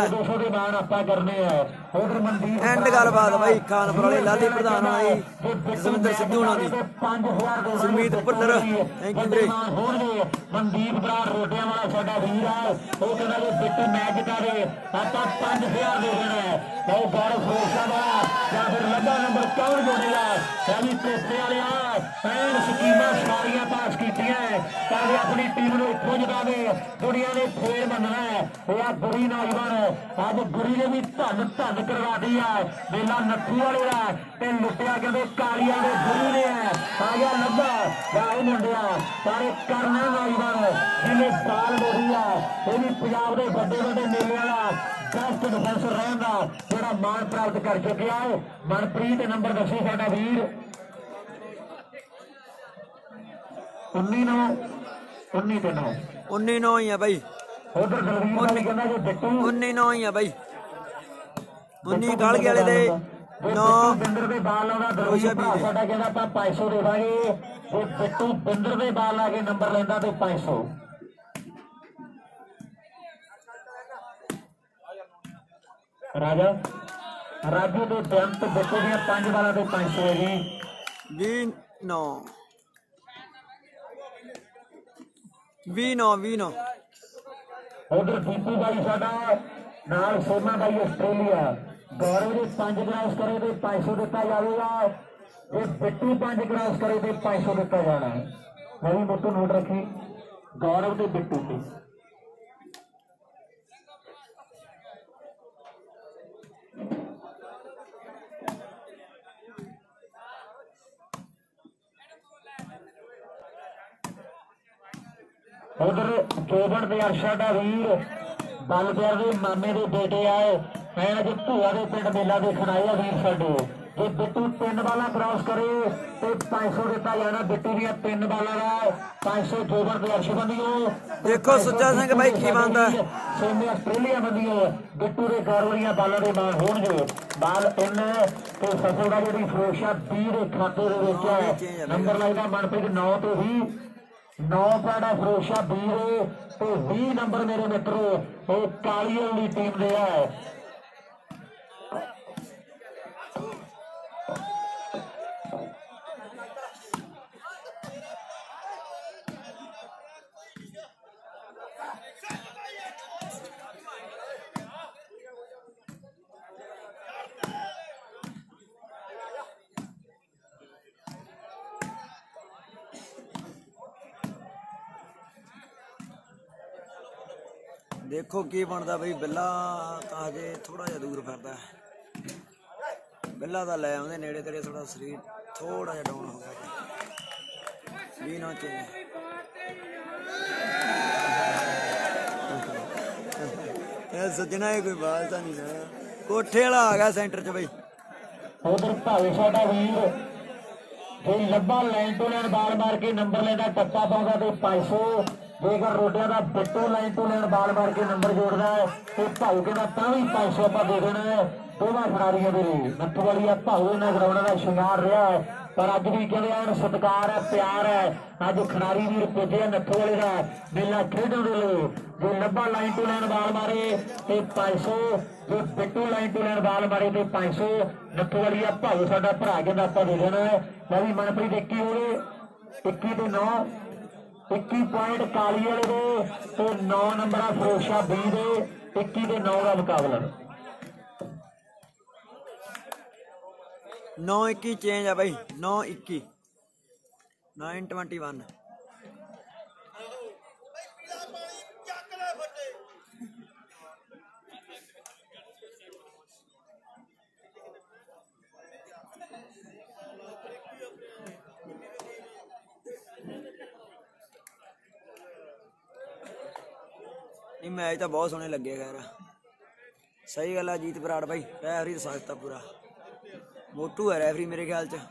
एंड गलबात भाई खानपुर वाले लाली प्रधान वाली जसविंदर सिद्धू होना दी सुमीत भुल्लर थैंक यू वीरे मनदीप बराड़ रोटियां वाला साडा वीर है वो कहना जो बिट्टू मैच करे आता 5000 दे देना है वो गौरव फरोशा दा या फिर लगा नंबर कौन जोड़ेगा रवि कोस्ते वाले एंड स्कीमां सारियां पास कीतियां ताकि अपनी टीम नूं इत्थों जितावे दुनिया ने फेर मनना है यह बुरी नौजवान अज बुरी ने भी धन करवा दी है मेला नत्थू वाले का ते लुटिया कहते कालिया के गुरु ने है आ गया लगा गाय मुंडिया सारे करना नौजवान जिन्हें साल मोड़ी है ये भी पंजाब के बड़े बड़े मेले वाला बेस्ट डिफेंसर रहन का जोड़ा मान प्राप्त कर चुका है मनप्रीत नंबर दसी साडा वीर 19-9 ही है भाई उधर 19-9 ही है भाई 19 गल के वाले दे 9 बिंदर दे बाल आउंदा दरोशा भी साडा कहंदा ਆਪਾਂ 500 देवांगे ते बिट्टू बिंदर दे बाल आ के नंबर लेंदा ते 500 राजा राजू दे बेंत बिट्टू दी 5 बालां ते 500 है जी 20-9 उधर दीपू भाई साडा ਨਾਲ ਸੋਨਾ ਬਾਈ ਆਸਟ੍ਰੇਲੀਆ। ਗੌਰਵ ਦੇ 5 ਕ੍ਰਾਸ ਕਰੇ ਤੇ 500 ਦਿੱਤਾ ਜਾਵੇਗਾ। ਜੇ ਬਿੱਟੂ 5 ਕ੍ਰਾਸ ਕਰੇ ਤੇ 500 ਦਿੱਤਾ ਜਾਣਾ ਹੈ। ਮੇਰੀ ਮੋਟੋ ਨੋਟ ਰੱਖੀ, ਗੌਰਵ ਤੇ ਬਿੱਟੂ ਤੇ। उधर चौबन के अरशा का वीर बलप्यार के मामे के बेटे आए मैं अज भूआ के पिंड मेला देखने आए वीर साडे। जे बिट्टू 3 बाला क्रॉस करे तो 500 दिता जाना। बिट्टू दियां 3 बाला का 500 चौबन के अरश बंदियों। देखो सुच्चा सिंह भाई की बनता सोने आस्ट्रेलिया बंदियों। बिट्टू के गौरवरिया बालों के मान होणगे। बाल इन तो फसल का जी फरोशा 20 के खाते नंबर लगता मनप्रीत 9 तो 20 9 पैड़ा फरोशा 20 तो 20 नंबर मेरे मित्रों वो काली वाली टीम दे है। देखो की बनता बई। बिल्ला तो हजे थोड़ा जिहा दूर फिरदा है। बिल्ला तो लै आउंदे नेड़े तेरे, थोड़ा शरीर थोड़ा जिहा डाउन हो गया। 20 नौ चेंज सज्जना कोई बात तो नहीं ना। कोठे वाला आ गया सेंटर च बई। उधर भावे साडा वीर जे लब्बा लाइन तो लाइन बाल मार के नंबर लेना टप्पा पाਉਂਦਾ तो 500। जेकर रोटिया का बिट्टू लाइन टू लाइन बाल मार के नंबर जोड़ना है तो भाऊ कहना ता भी 500 आप दे देना है। दोवां खिडारियों के लिए नत्थू वाली भाऊ इन्होंने ग्राउंड का शिंगार रहा है। पर अज भी कहते सत्कार है, प्यार है। अज खिडारी वीर पुजे नत्थू वाले का मेला खेडण के लिए। जो लब्बा लाइन टू लाइन बाल मारे तो 500, जो बिट्टू लाइन टू लाइन बाल मारे तो 500। नत्थू वाली भाऊ साडा भरा कहता आप दे देना है। मैं भी मनप्रीत 21 हो गए, 21 तो 9 21 पॉइंट काली वाले दे तो 9 नंबर फरोशा 20 दे 21 के 9 का मुकाबला। 9-21 चेंज है भाई। 9-21 9-21। नहीं मैच तो बहुत सोहने लगे। खैर सही गल है। जीत बराड़ भाई रेफरी तो साजता पूरा। मोटू है रेफरी मेरे ख्याल च।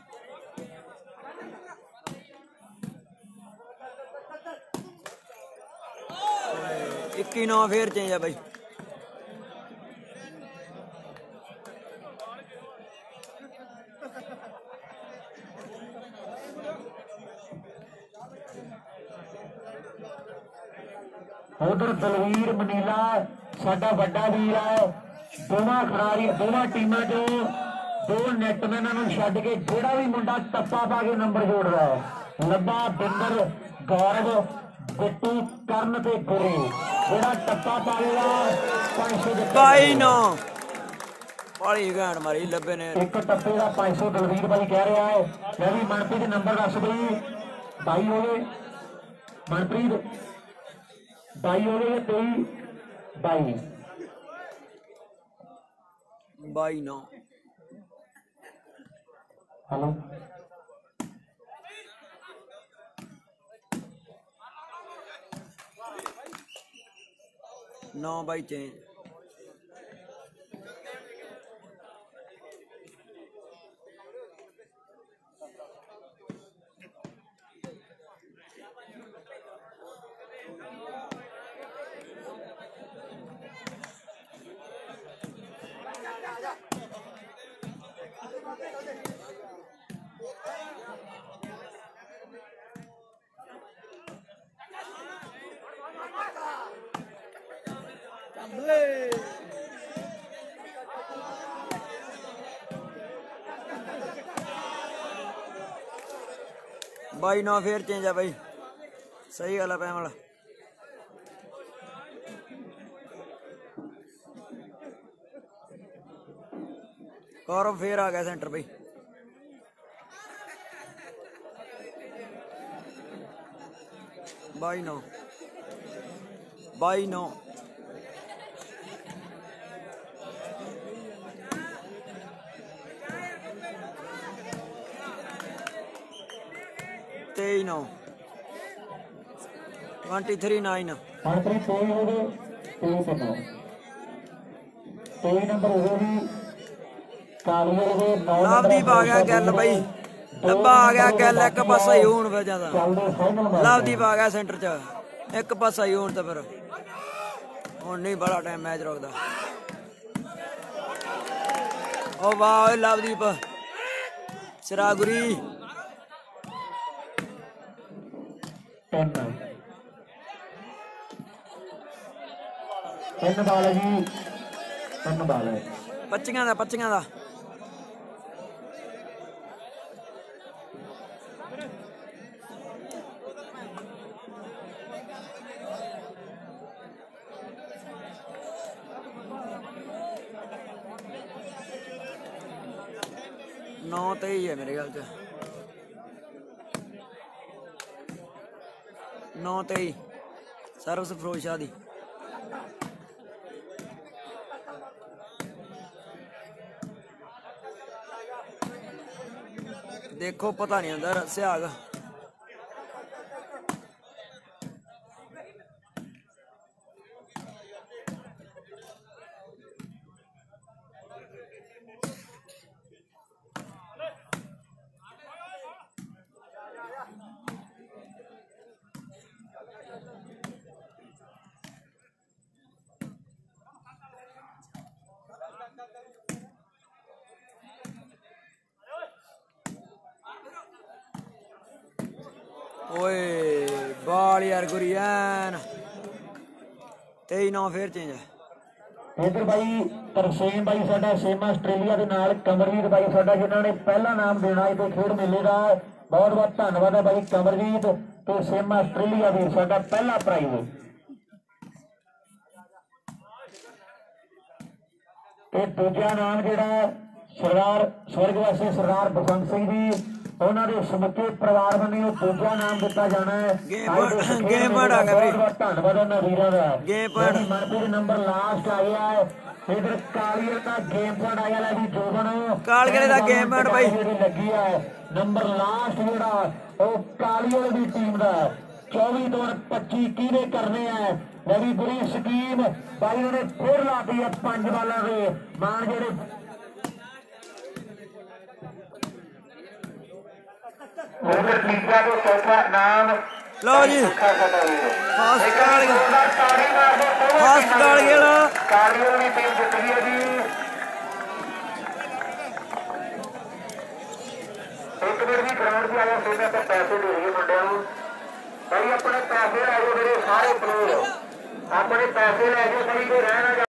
इक्की 9 फिर चेंज है भाई। उधर बलवीर मनीला साडा वड्डा वीर है। दोवां खिडारी दोवां टीमां चो 2 नैटमैनां नूं छड्ड के जिहड़ा भी मुंडा टप्पा पा के नंबर जोड़ रहा है। लब्बा बिंदर गौरव बिट्टू करण ते गुरे जिहड़ा टप्पा पाएगा 500 22-9 बड़ी घैंट मारी लब्बे ने। एक टप्पे का 500 दलवीर भाई कह रहा है। मैं भी मनप्रीत नंबर दस बई 22 हो गए। मनप्रीत 22 हो गए 23 22-9। Hello 9 by change. बाई 9 फिर चेंज है भाई। सही गल है पैमल। गौरव फिर आ गया सेंटर भाई। बाई 9 23-9 23-9 अंतरी 23 हो गए 23 नंबर हो गए जी कालियर ਦੇ 9 लवदीप आ गया गैल भाई। डब्बा आ गया गैल एक पासा ही हूं फिर ज्यादा लवदीप आ गया सेंटर च एक पासा ही हूं तो फिर हुण नहीं बड़ा टाइम मैच रोकदा। ओ वाह लवदीप सिरागुरी 3 ਬਾਲ ਹੈ ਜੀ 3 ਬਾਲ ਹੈ 25 ਦਾ 9-23 है मेरे ख्याल से 9-23 सर्विस फिरोज शाह दी। देखो पता नहीं अंदर स्याग ओए बाल यार गुरियान 23-9 फिर चेंज है। इधर भाई तरसेम भाई साडा सेमा आस्ट्रेलिया के नाल कमरजीत भाई साडा जिन्होंने पहला नाम देना इस खेड मेले का बहुत बहुत धन्यवाद है भाई कमरजीत तो सेमा आस्ट्रेलिया वीर साडा पहला प्राइज ते दूजा नाम जिहड़ा सरदार स्वर्गवासी सरदार बसंत सिंह जी उन्होंने समੁੱਚੇ परिवार ਵੱਲੋਂ दूजा नाम दिता जाना है। गेम पॉइंट आ गया भाई धन्यवाद उन्होंने वीरों का game point Manpreet number last आया है। इधर कालियर का गेम पॉइंट आया है जी जोबन कालगड़े का गेम पॉइंट भाई लगी है नंबर लास्ट जोड़ा वो कालियर की टीम का 24 तो 25 किने करने हैं बड़ी बुरी स्कीम भाई उन्होंने फिर लाती है 5 बालों के मान जेडे लो जी फास्ट काल गया कालियर की टीम जित गई है जी। एक मिनट भी ग्राउंड की आया सोने पे पैसे दे रही मुंडिया भाई अपने पैसे लै जाओ मेरे सारे प्लेयर अपने पैसे लै जाओ भाई कोई रहना